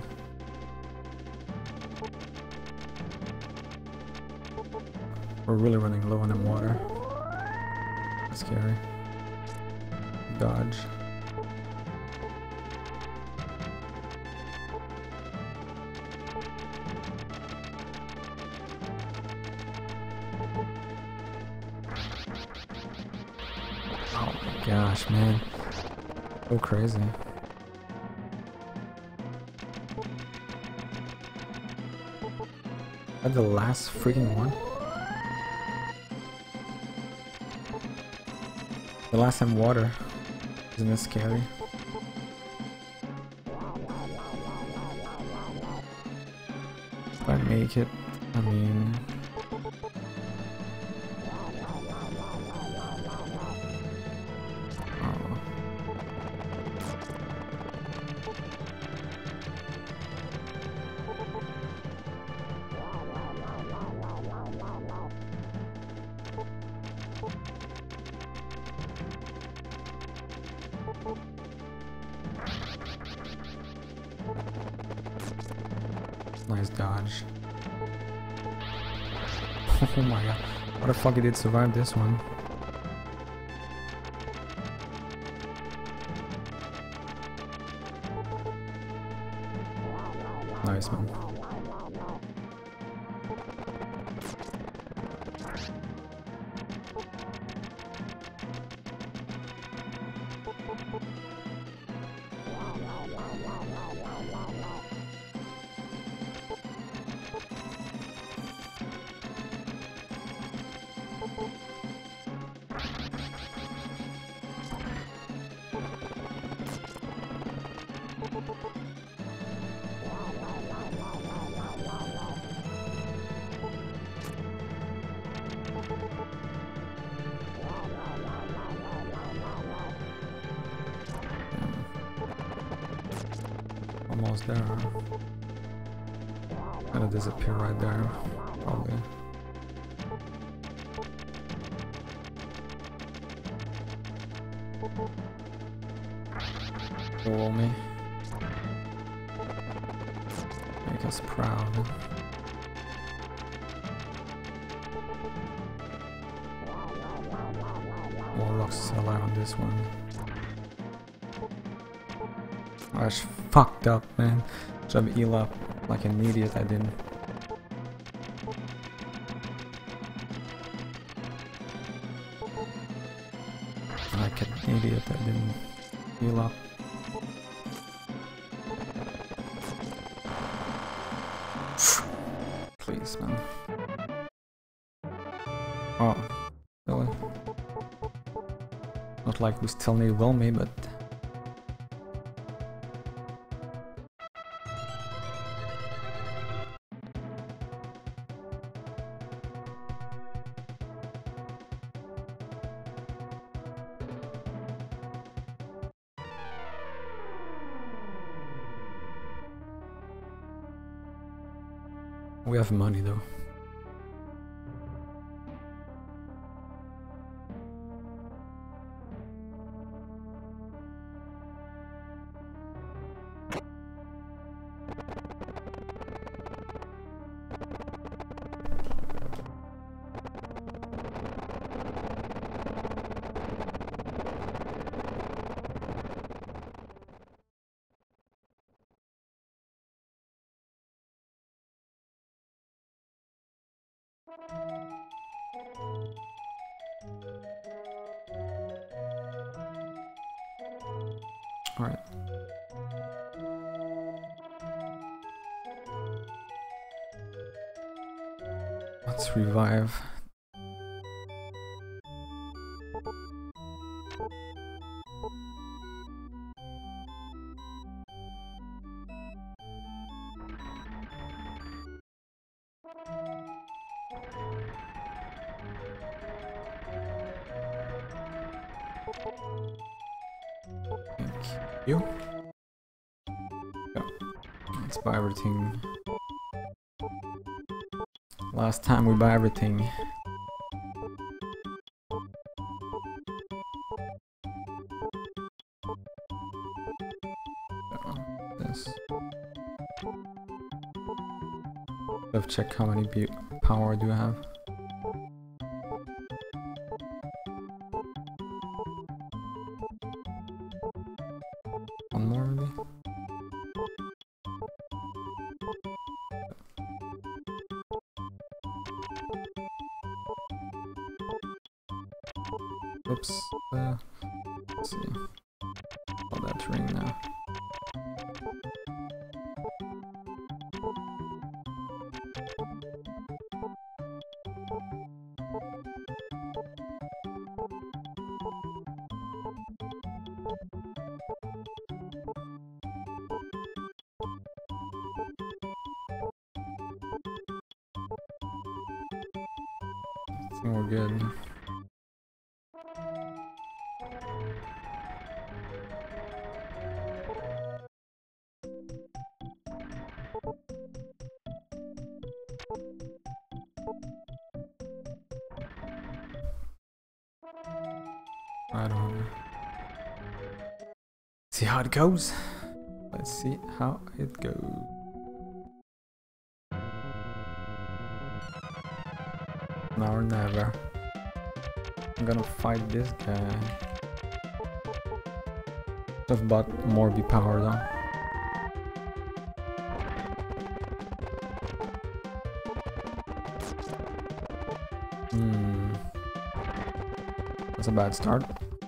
We're really running low on the water. That's scary. Dodge. Oh my gosh, man. So crazy. At the last freaking one? The last time water. Isn't this scary? If I make it, I mean... Oh. Nice dodge. Oh my god. How the fuck he did survive this one? Nice, man. Almost there. Gonna disappear right there, probably. Roll me. Make us proud. More rocks still alive on this one. I was fucked up, man. Should have healed up like an idiot. I didn't. Like an idiot, I didn't heal up. Please, man. Oh, really? Not like we still need will me, but. We have money though. Alright. Let's revive. Thank you. Yeah. Let's buy everything. Last time we buy everything. This. Let's check how many power do I have. One more maybe. Oops. Uh, let's see. Oh, that's ring now. I think we're good. I don't know. See how it goes. Let's see how it goes. Now or never. I'm gonna fight this guy. I've bought more B power though. Hmm. That's a bad start.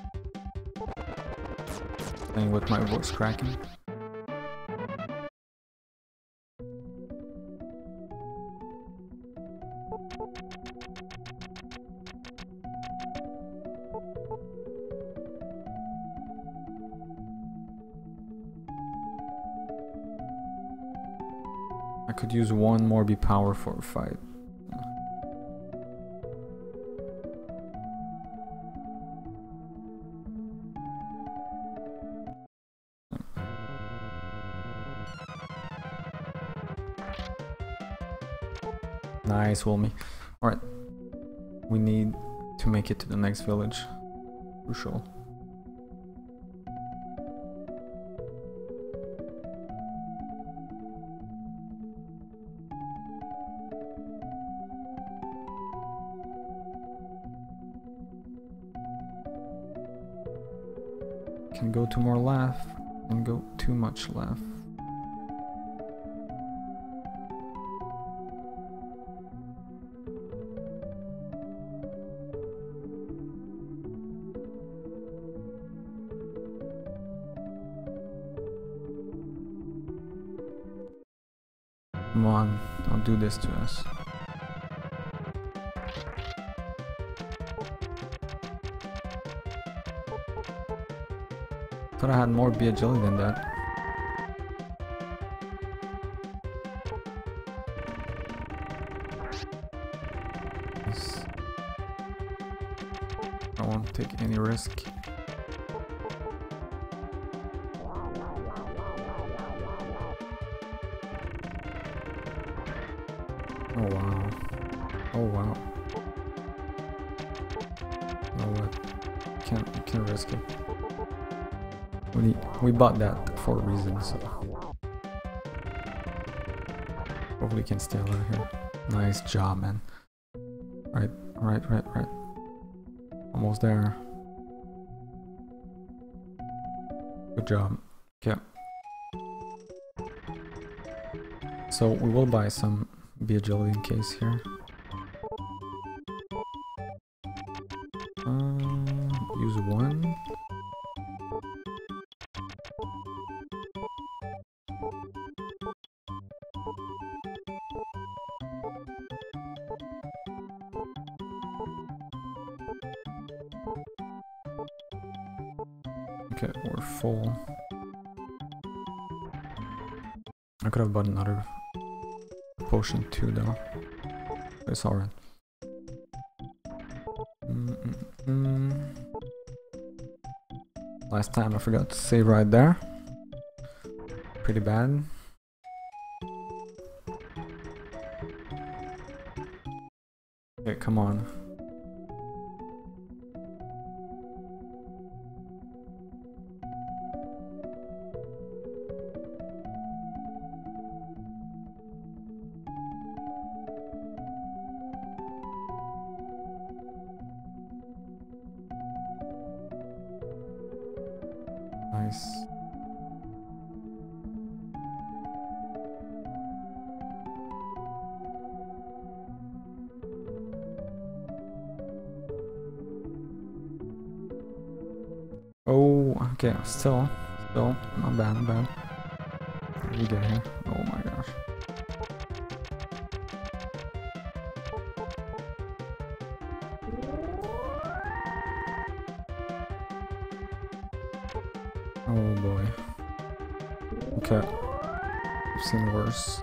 Playing with my voice cracking. I could use one more B power for a fight. Nice, Wilmy. Alright. We need to make it to the next village. Crucial. Can go to more left and go too much left. Come on, don't do this to us. Thought I had more B agility than that. Yes. I won't take any risk. Oh wow. Oh wow. No what? Can't can't risk it. We we bought that for a reason, so hopefully can stay alive here. Nice job, man. Right, right, right, right. Almost there. Good job. Okay. So we will buy some B agility in case here. Um, use one. Okay, we're full. I could have bought another potion too though. It's alright. Mm -mm -mm. Last time I forgot to save right there. Pretty bad. Okay, come on. Nice. Oh, okay, still, still, not bad, not bad. How did we get here? Oh my gosh. Oh boy. Okay. I've seen worse.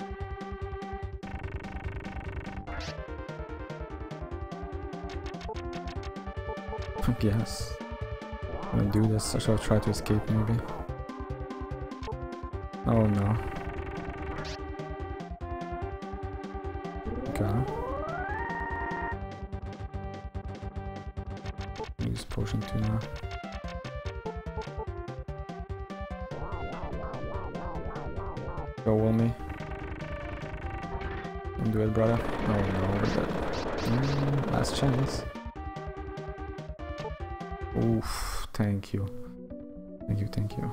Yes. I'm gonna do this. I shall try to escape maybe. Oh no. Okay. Use potion two now. Go, Wilmy. Don't do it, brother. Oh no, we're dead. Mm, last chance. Oof, thank you. Thank you, thank you.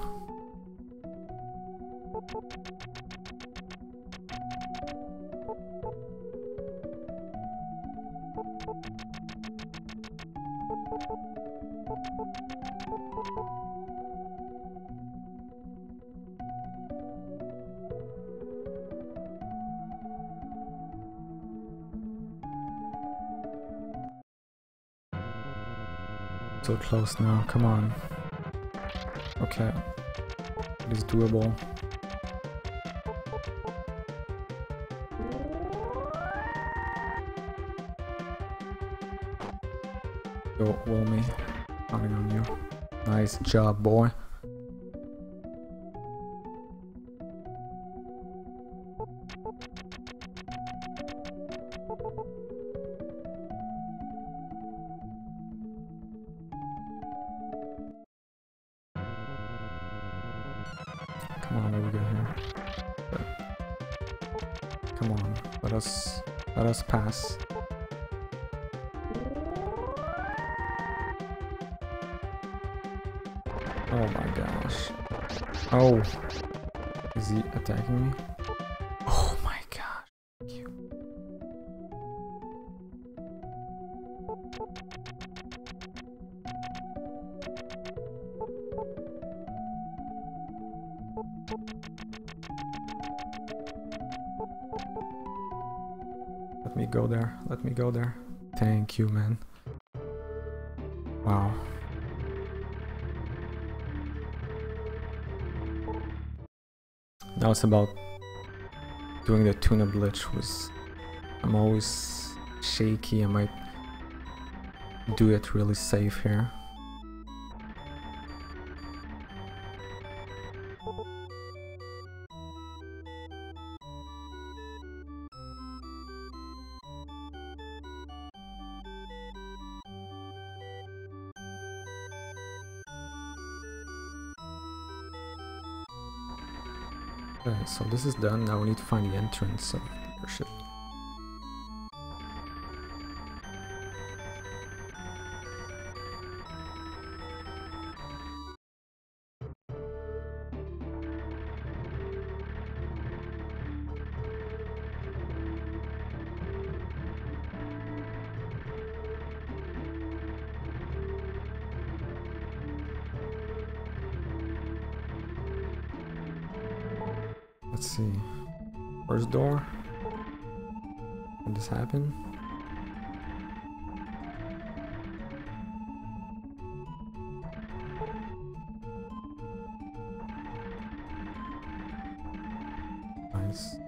So close now, come on. Okay. It is doable. Go, Wilmy. Counting on you. Nice job, boy. Come on, what we got here? Come on, let us let us pass. Oh my gosh. Oh, is he attacking me? Oh my gosh. Thank you. Let me go there. Let me go there. Thank you, man. Wow. Now it's about doing the tuna glitch. Was I'm always shaky. I might do it really safe here. Okay, so this is done. Now we need to find the entrance of the airship. Let's see. First door. Did this happen? this.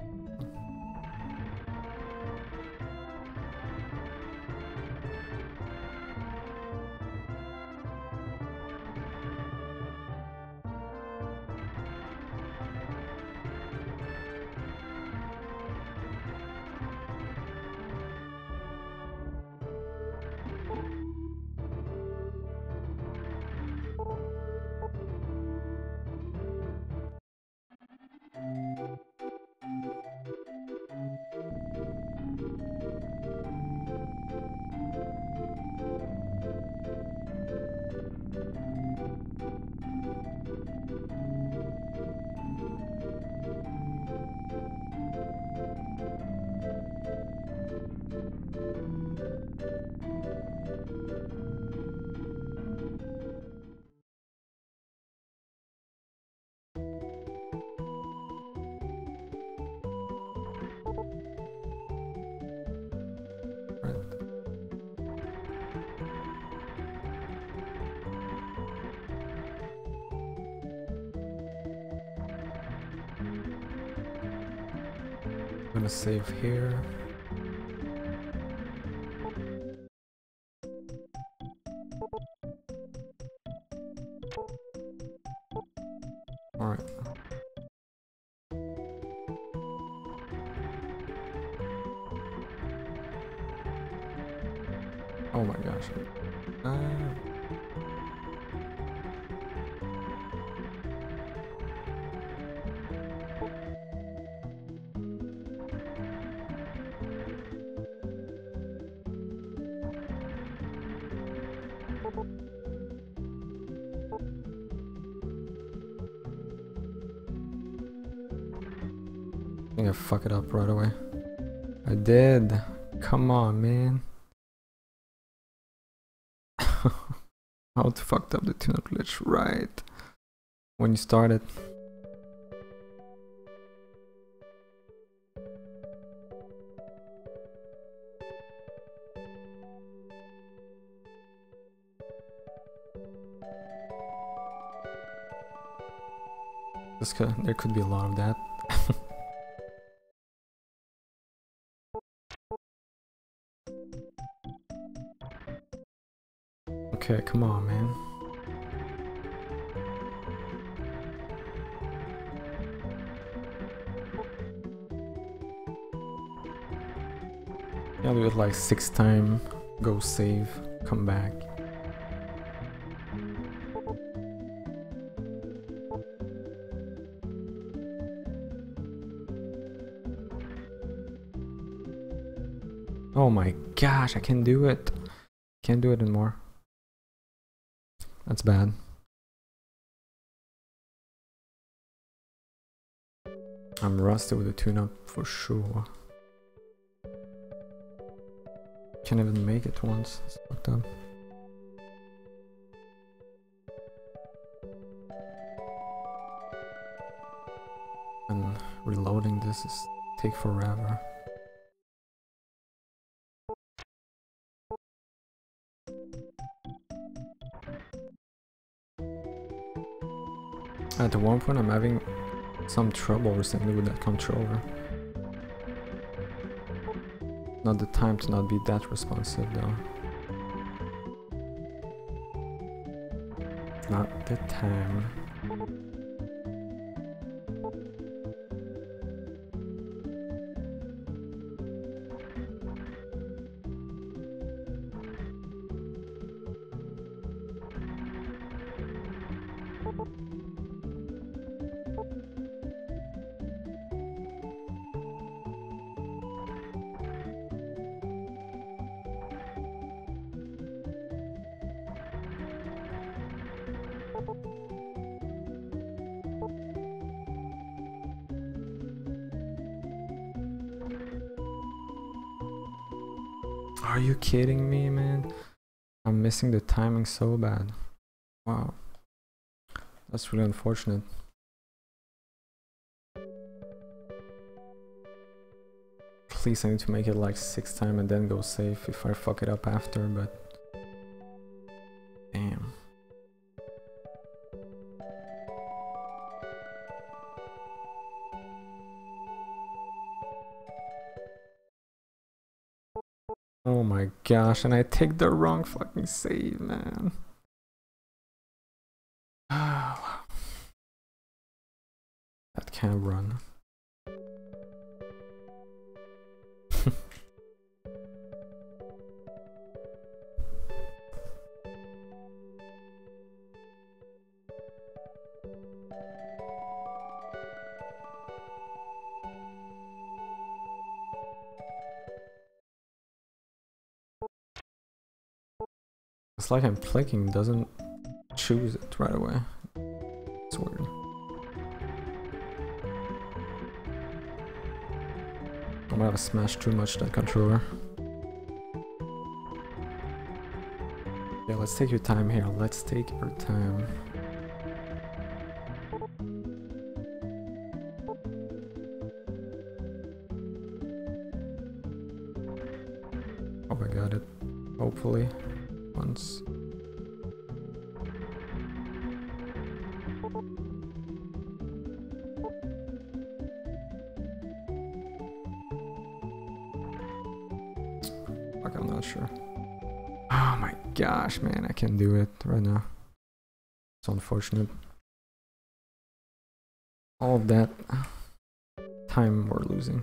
I'm gonna save here. Alright. Oh my gosh. Uh... I think I fuck it up right away. I did. Come on, man. How to fucked up the tune-up glitch right when you started. This could, there could be a lot of that. Okay, come on, man. I'll do it like six time, go save, come back. Oh my gosh, I can't do it. Can't do it anymore. That's bad. I'm rusty with the tune-up for sure. Can't even make it once. It's fucked up. And reloading this is take forever. At one point I'm having some trouble recently with that controller. Not the time to not be that responsive though. Not the time. Are you kidding me, man? I'm missing the timing so bad. Wow. That's really unfortunate. Please, I need to make it like six time and then go safe if I fuck it up after, but damn. my gosh, and I take the wrong fucking save, man. That can't run. It's like I'm clicking, doesn't choose it right away. It's weird. I might have smashed too much that controller. Yeah, let's take your time here. Let's take our time. Oh, I got it. Hopefully. Once. Fuck, I'm not sure. Oh my gosh, man, I can't do it right now. It's unfortunate. All of that time we're losing.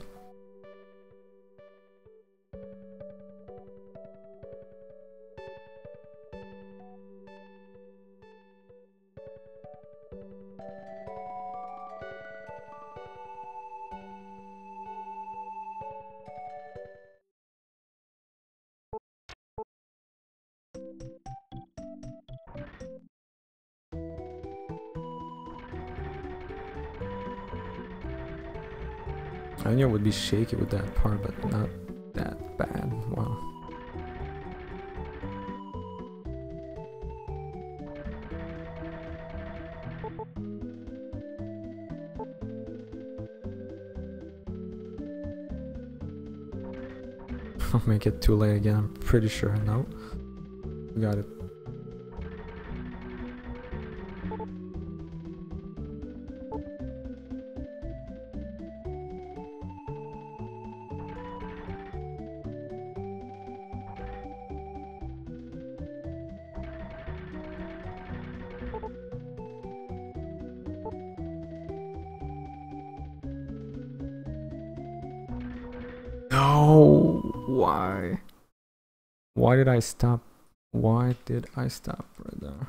I knew it would be shaky with that part, but not that bad. Wow. I'll make it too late again, I'm pretty sure. No. We got it. No, why? Why did I stop? Why did I stop right there?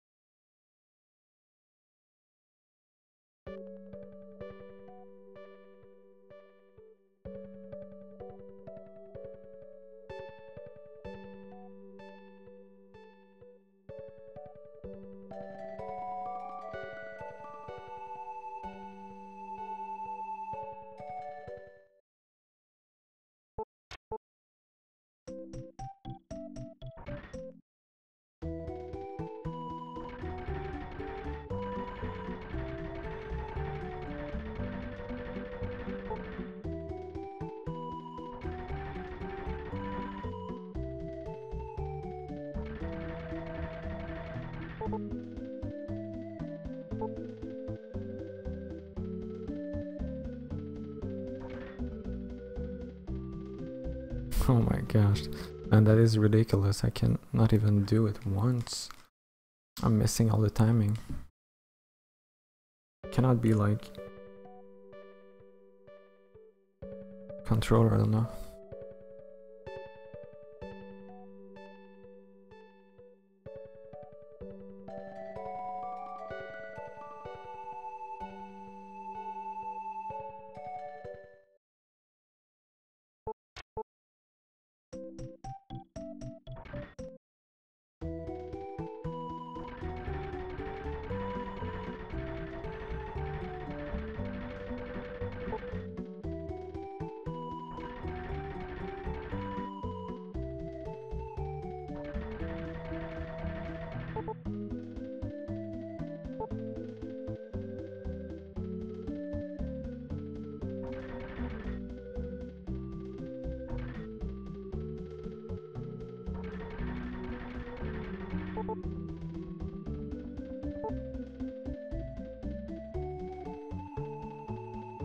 Oh my gosh, and that is ridiculous. I can not even do it once. I'm missing all the timing. Cannot be like controller, I don't know.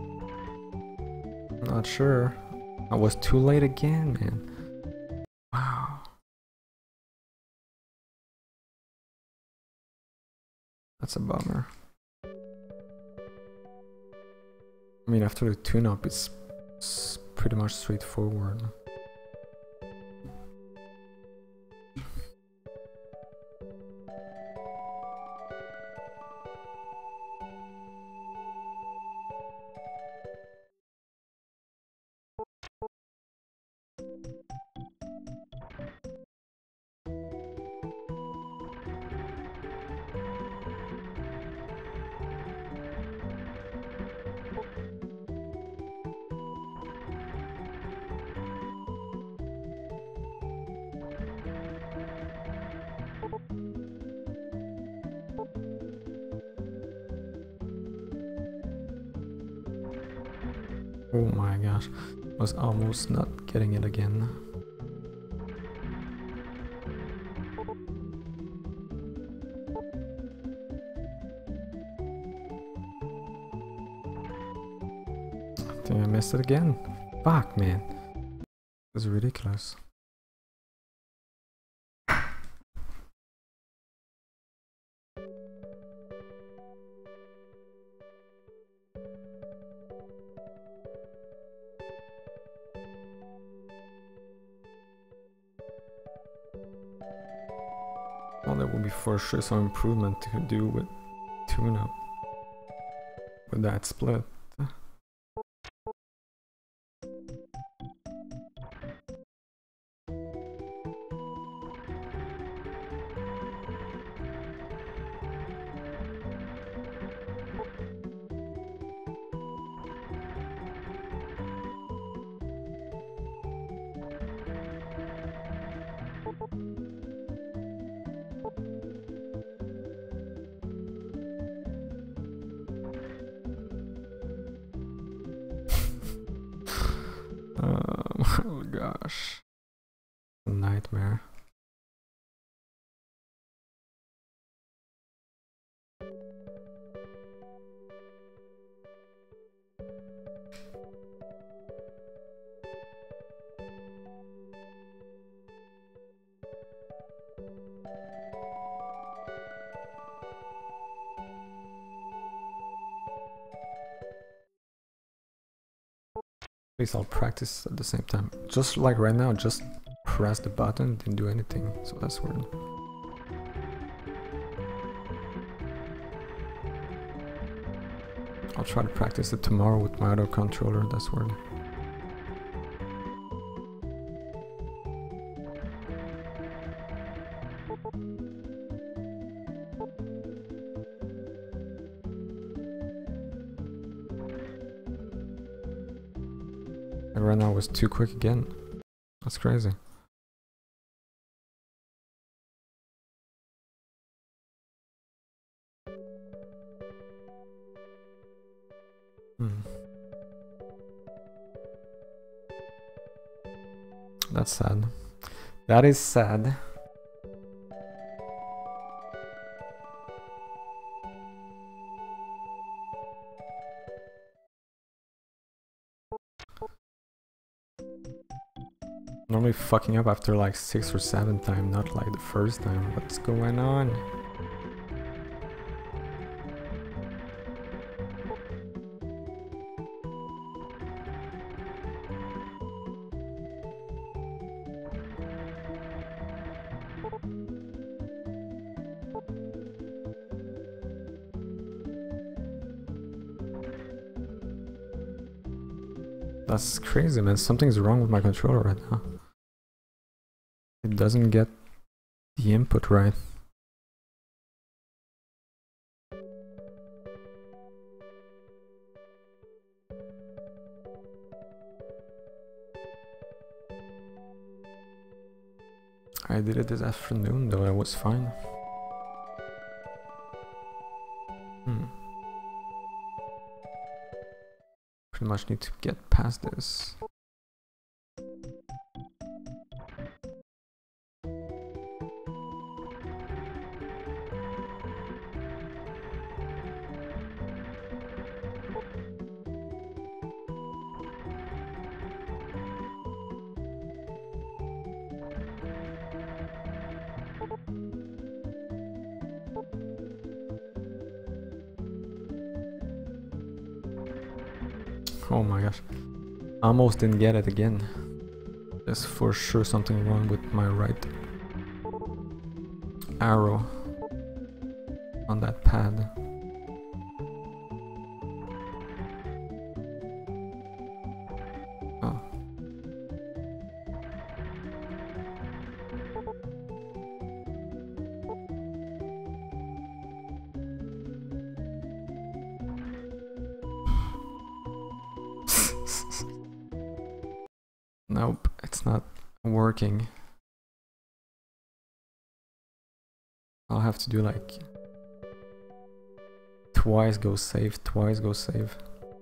Not sure. I was too late again, man. Wow. That's a bummer. I mean, after the tune-up, it's, it's pretty much straightforward. Oh my gosh, was almost not getting it again. I think I missed it again. Fuck, man. This is ridiculous. Well, there will be for sure some improvement to do with tune-up with that split. Um, oh gosh, a nightmare. At least I'll practice at the same time. Just like right now, just press the button, didn't do anything, so that's weird. I'll try to practice it tomorrow with my other controller, that's weird. And right now it was too quick again. That's crazy. Hmm. That's sad. That is sad. Normally fucking up after like six or seven time, not like the first time. What's going on? That's crazy, man. Something's wrong with my controller right now. It doesn't get the input right. I did it this afternoon though, it was fine. Hmm. Pretty much need to get past this. Oh my gosh. I almost didn't get it again. There's for sure something wrong with my right arrow on that pad. Oh. Nope, it's not working. I'll have to do like twice go save, twice go save.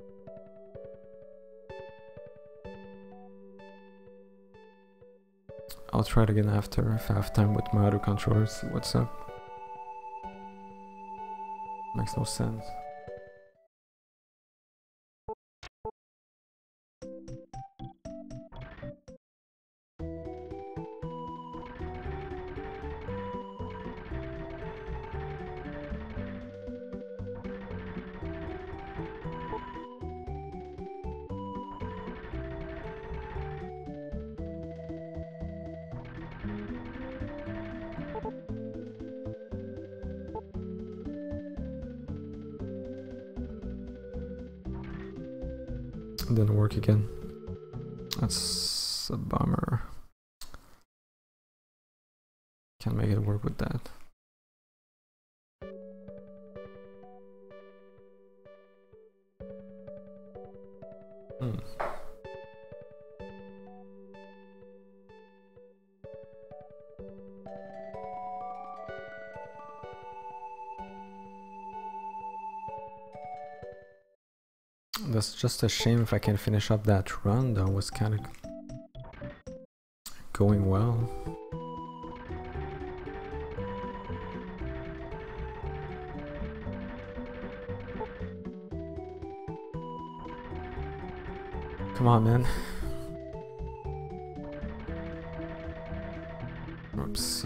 I'll try it again after if I have time with my other controllers, see what's up. Makes no sense. Didn't work again. That's a bummer. Can't make it work with that. Hmm. That's just a shame if I can finish up that run though, was kind of going well. Come on, man. Oops.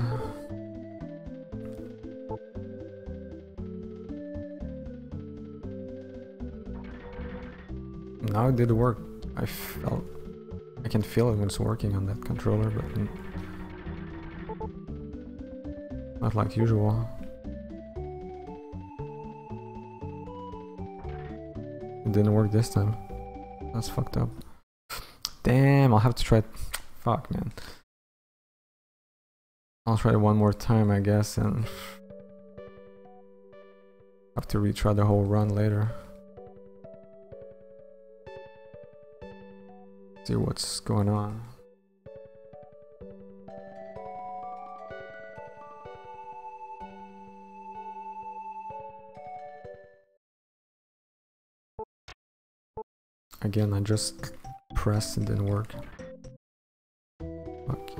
Now it did work. I felt... I can feel it when it's working on that controller, but... not like usual. It didn't work this time. That's fucked up. Damn, I'll have to try it. Fuck, man. I'll try it one more time, I guess, and... have to retry the whole run later. See what's going on. Again, I just pressed and didn't work. Fuck.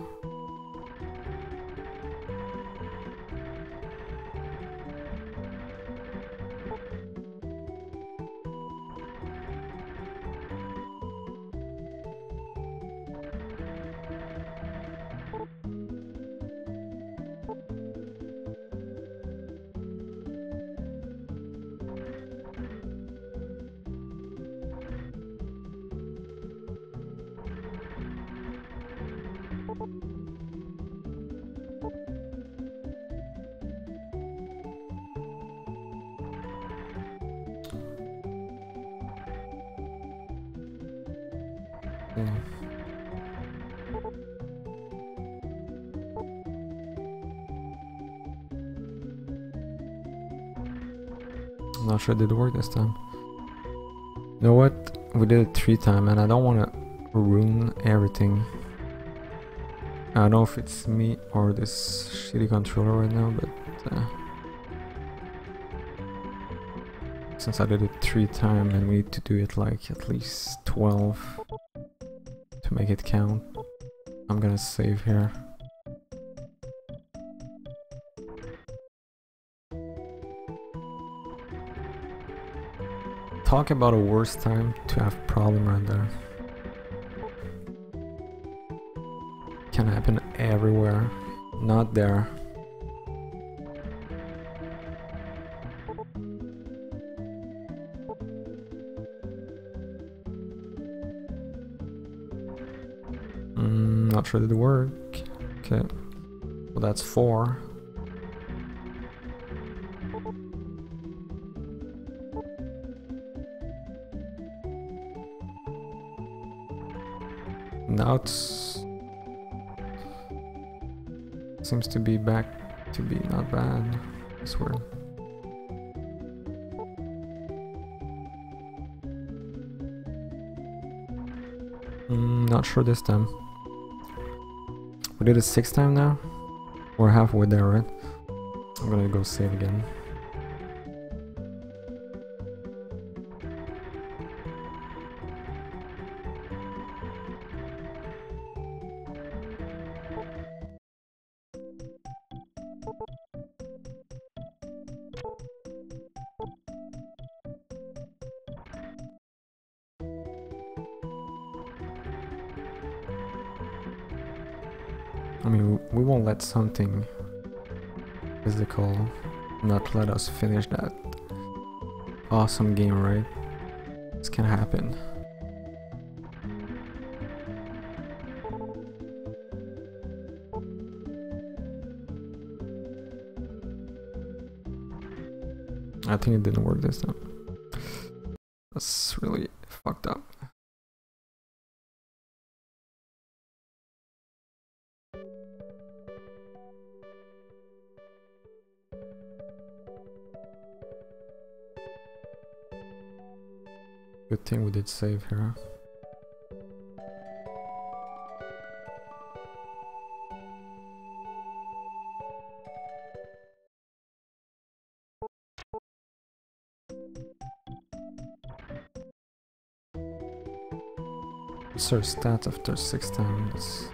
I'm not sure it did work this time. You know what? We did it three times and I don't want to ruin everything. I don't know if it's me or this shitty controller right now, but uh, since I did it three times and we need to do it like at least twelve to make it count, I'm gonna save here. Talk about a worst time to have problem right there. Can happen everywhere, not there. sure did it work. Okay, well that's four. Now it's seems to be back to be not bad. I swear. Mm, not sure this time. We did it six time now. We're halfway there, right? I'm gonna go save again. I mean, we won't let something physical not let us finish that awesome game, right? This can happen. I think it didn't work this time. That's really fucked up. Good thing we did save here. What's our stats after six times?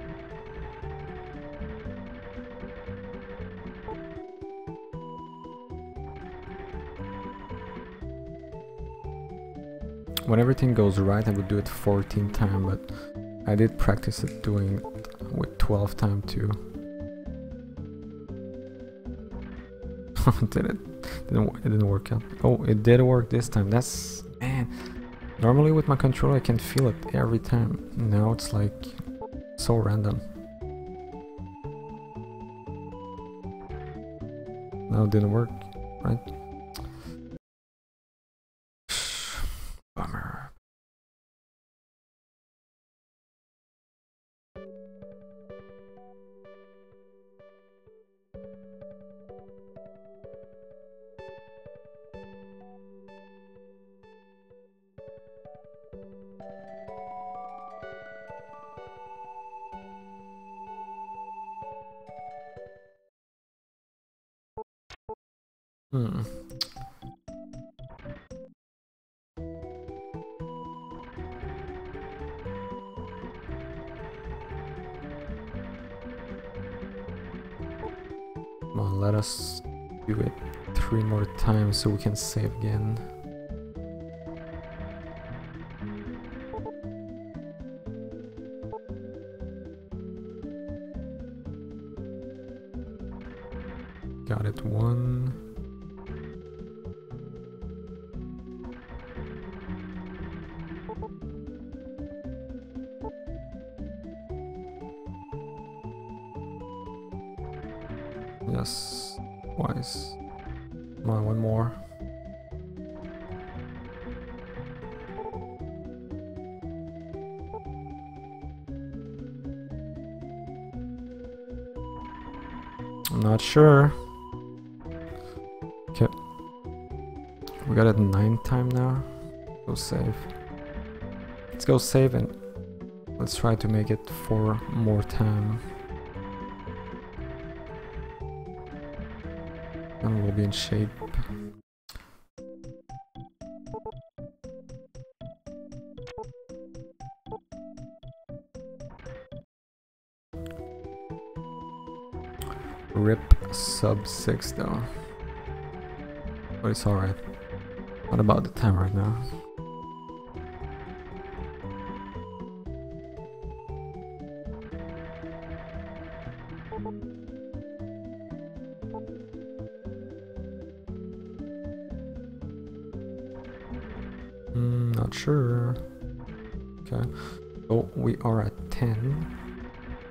When everything goes right, I would do it fourteen times, but I did practice it doing it with twelve times too. Did it? Didn't, it didn't work out. Oh, it did work this time. That's, man. Normally with my controller I can feel it every time. Now it's like so random. No, it didn't work, right? Bummer. Hmm. Come on, let us do it three more times so we can save again. Got it, one. Yes, twice. Come on, one more. I'm not sure. Okay. We got it nine time now. Go save. Let's go save and let's try to make it four more time. And we'll be in shape. Rip sub six though. But it's alright. Not about the time right now. Mm, not sure. Okay. So we are at ten.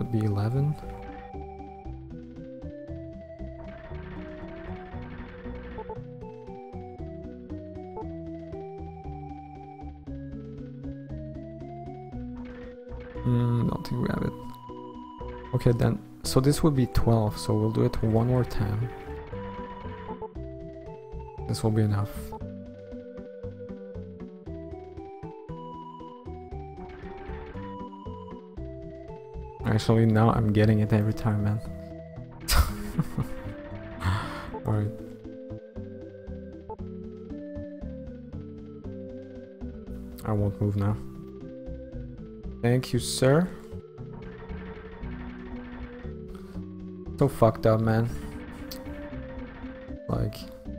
would be eleven. Hmm, don't think we have it. Okay then, so this would be twelve, so we'll do it one more time. This will be enough. Actually, now I'm getting it every time, man. Alright. I won't move now. Thank you, sir. So fucked up, man. Like...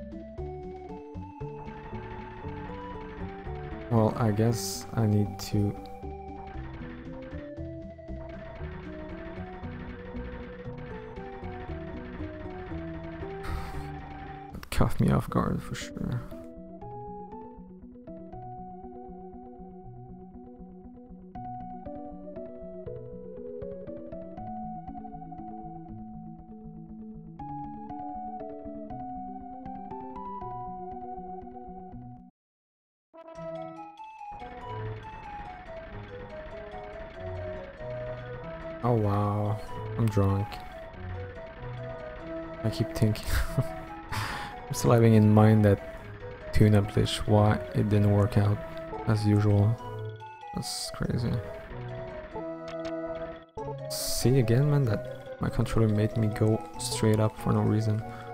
Well, I guess I need to... That caught me off guard for sure. Oh wow, I'm drunk. I keep thinking. I'm still having in mind that tune-up glitch, why it didn't work out as usual. That's crazy. See again, man, that my controller made me go straight up for no reason.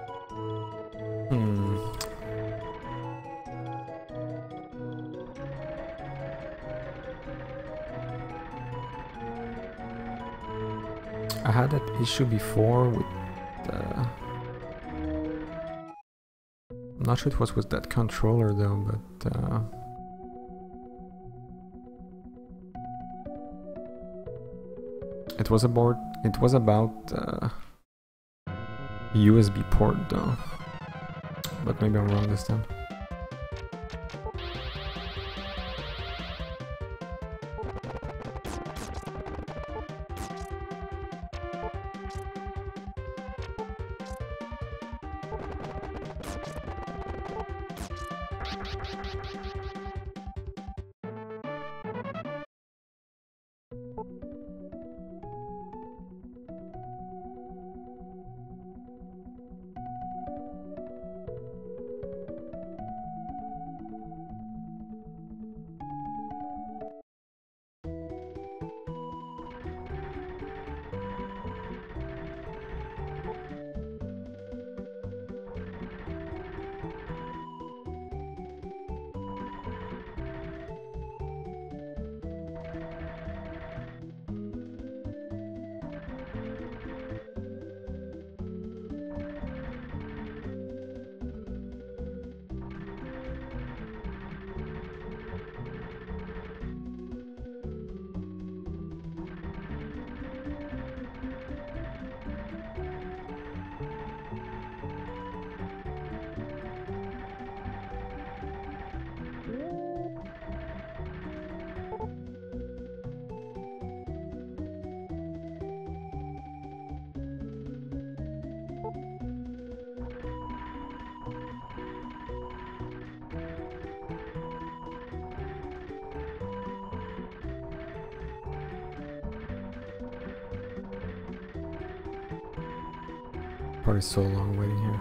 Hmm. I had that issue before with the... I'm not sure it was with that controller though, but... Uh... It was about... It was about... Uh... U S B port though. But maybe I'm wrong this time. Probably so long waiting here.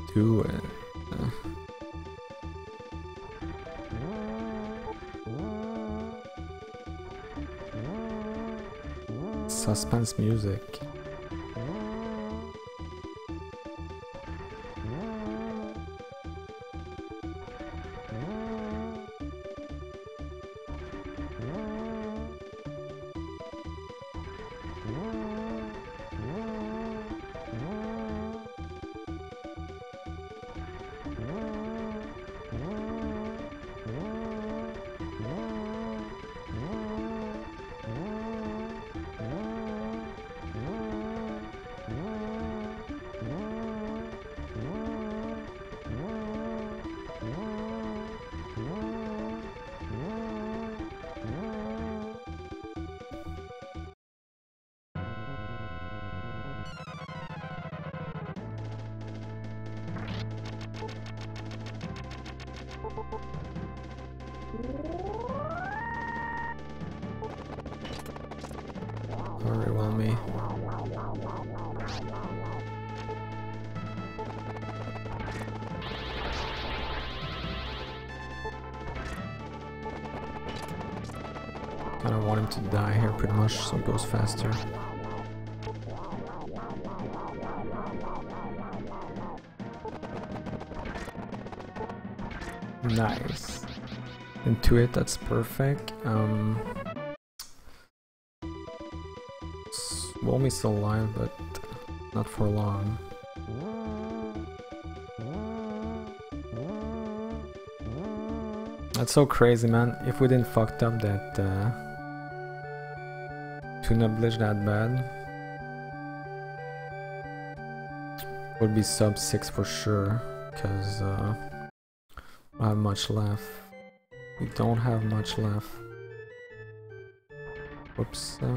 do it. Uh, suspense music. Very well me. Kinda want him to die here pretty much, so it goes faster. Nice. Into it, that's perfect. Um, Wolmie's still alive, but not for long. That's so crazy, man. If we didn't fucked up that uh, tune-up glitch that bad, would be sub six for sure, because uh, I don't have much left. We don't have much left. Whoops. Uh,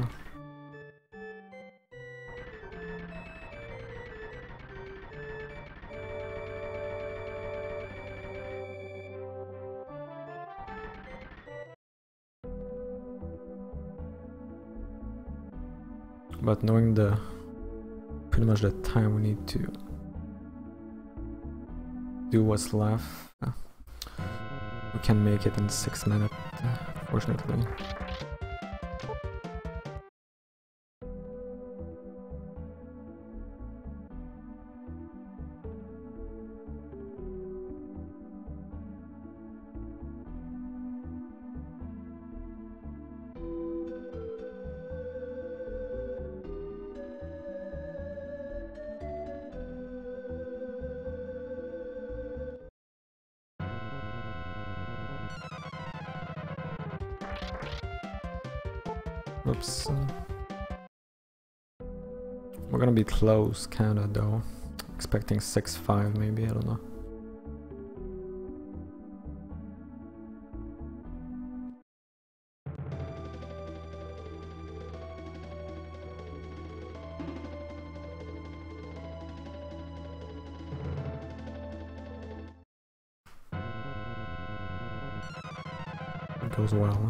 But knowing the pretty much the time we need to do what's left, uh, we can make it in six minutes, uh, fortunately. Oops. We're gonna be close, kinda though. Expecting six five maybe, I don't know. It goes well.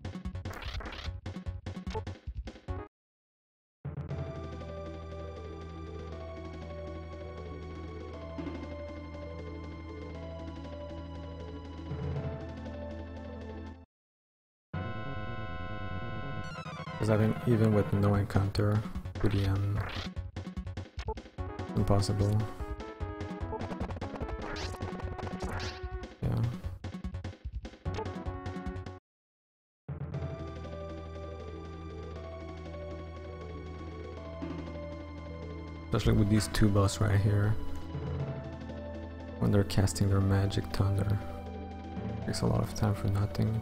Because I think even with no encounter to the end, impossible. Yeah. Especially with these two boss right here, when they're casting their magic thunder, takes a lot of time for nothing.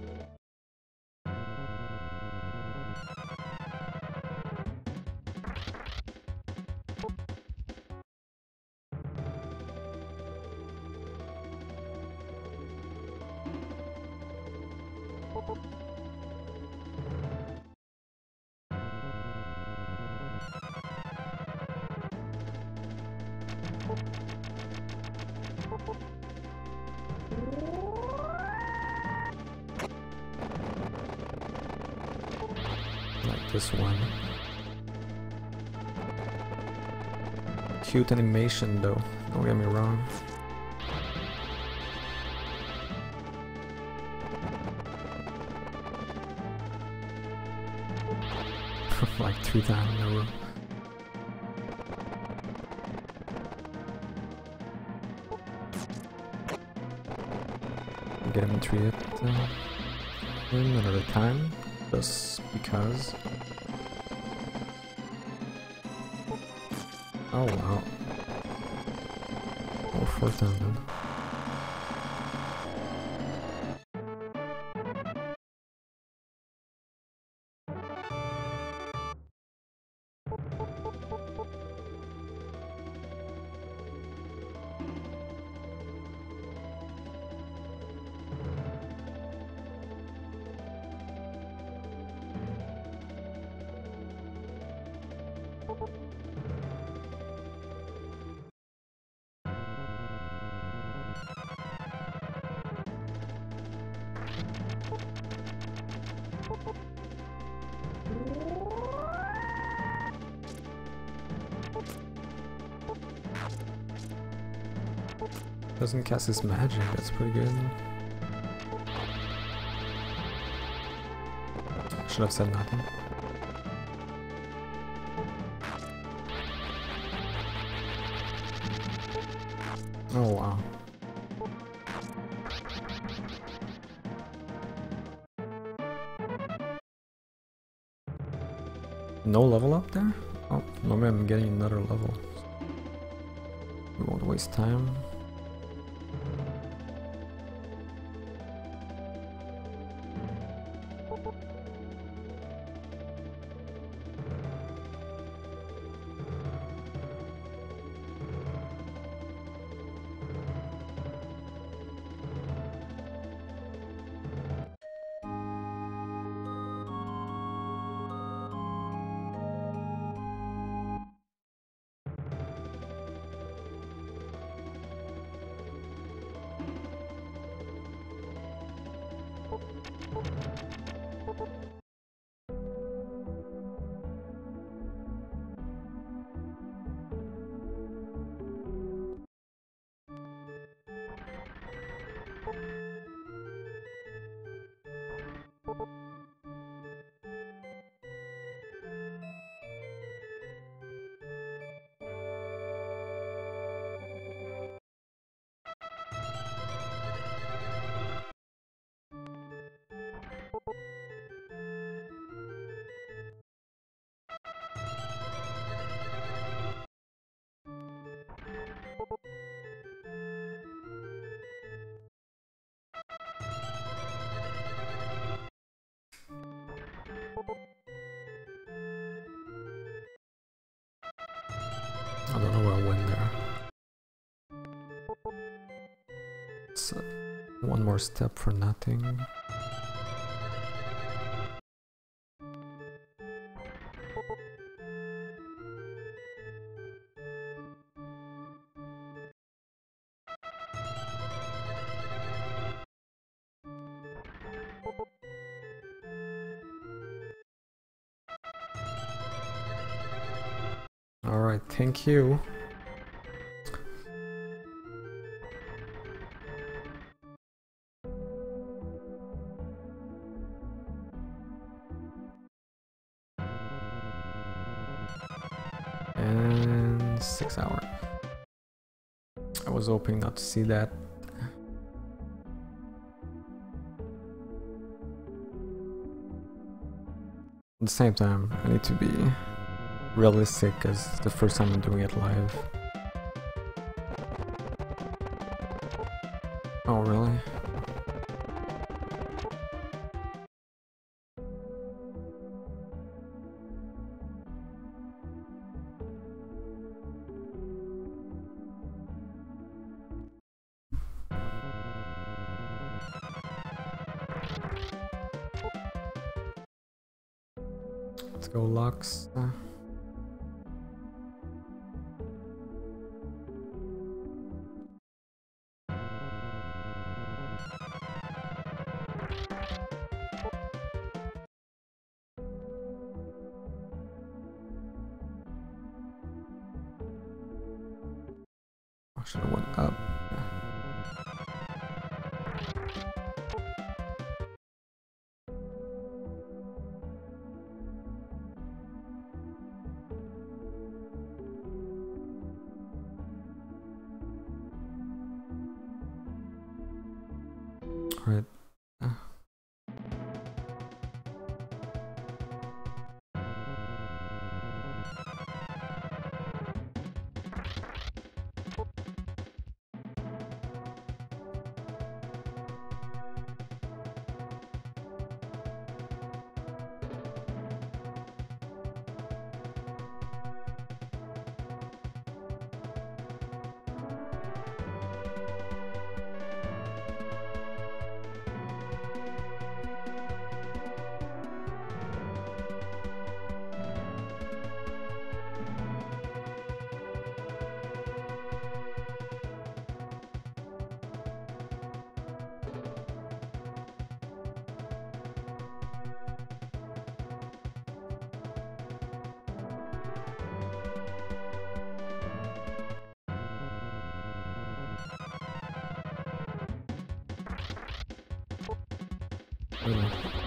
Like this one. Cute animation though, Don't get me wrong. Like three times in a row. Get him three it uh, in another time, just because. Oh wow. Or four times then. Doesn't cast his magic, that's pretty good. Should have said nothing. Oh wow. No level up there? Oh, maybe I'm getting another level. We won't waste time. I don't know where I went there. It's uh, one more step for nothing. Alright, thank you. And six hours. I was hoping not to see that. At the same time, I need to be realistic as the first time I'm doing it live. Oh, really? Let's go, Lux. Uh, I should have went up. Right. Really?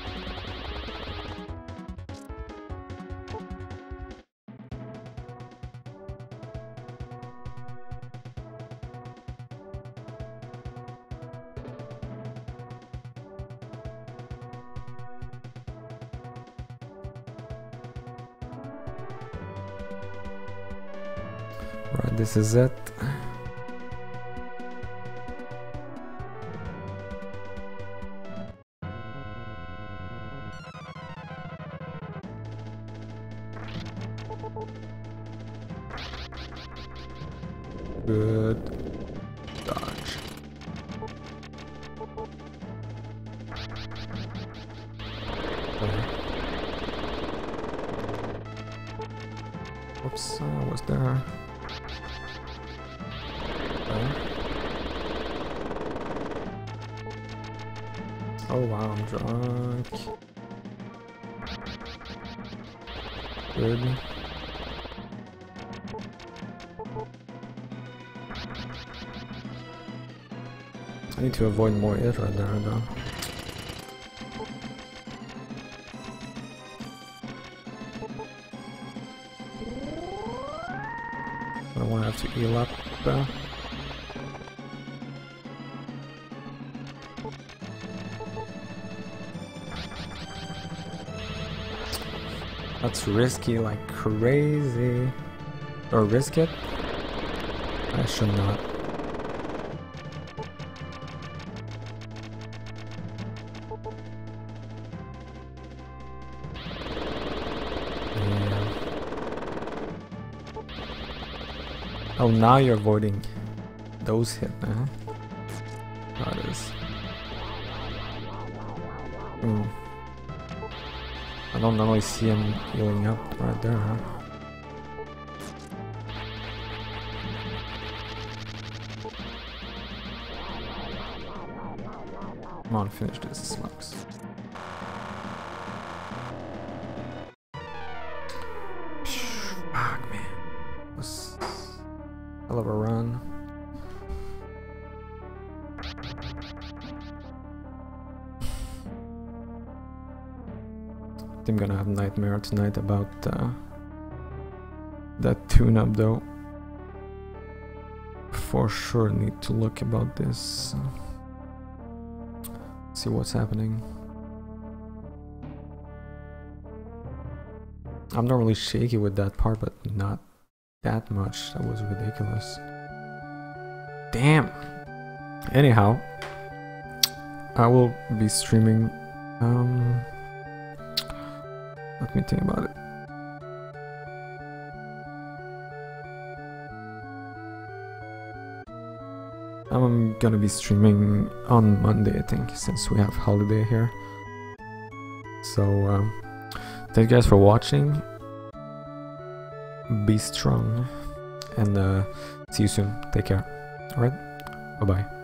Right, this is it. Good dodge. Okay. Oops, I was there. Okay. Oh wow, I'm drunk. Good. I need to avoid more it right there though. I don't want to have to heal up. Uh. That's risky like crazy. Or risk it? I should not. Yeah. Oh, now you're avoiding those hit, huh? That is. Ooh. I don't normally see him healing up right there, huh? Come on, finish this, slugs. Fuck, man. That was a hell of a run. I'm gonna have nightmare tonight about uh, that tune-up though. For sure need to look about this. See what's happening. I'm not really shaky with that part, but not that much. That was ridiculous. Damn. Anyhow, I will be streaming. Um, let me think about it. I'm gonna be streaming on Monday, I think, since we have holiday here. So, um, thank you guys for watching. Be strong, and uh, see you soon. Take care. Alright, bye bye.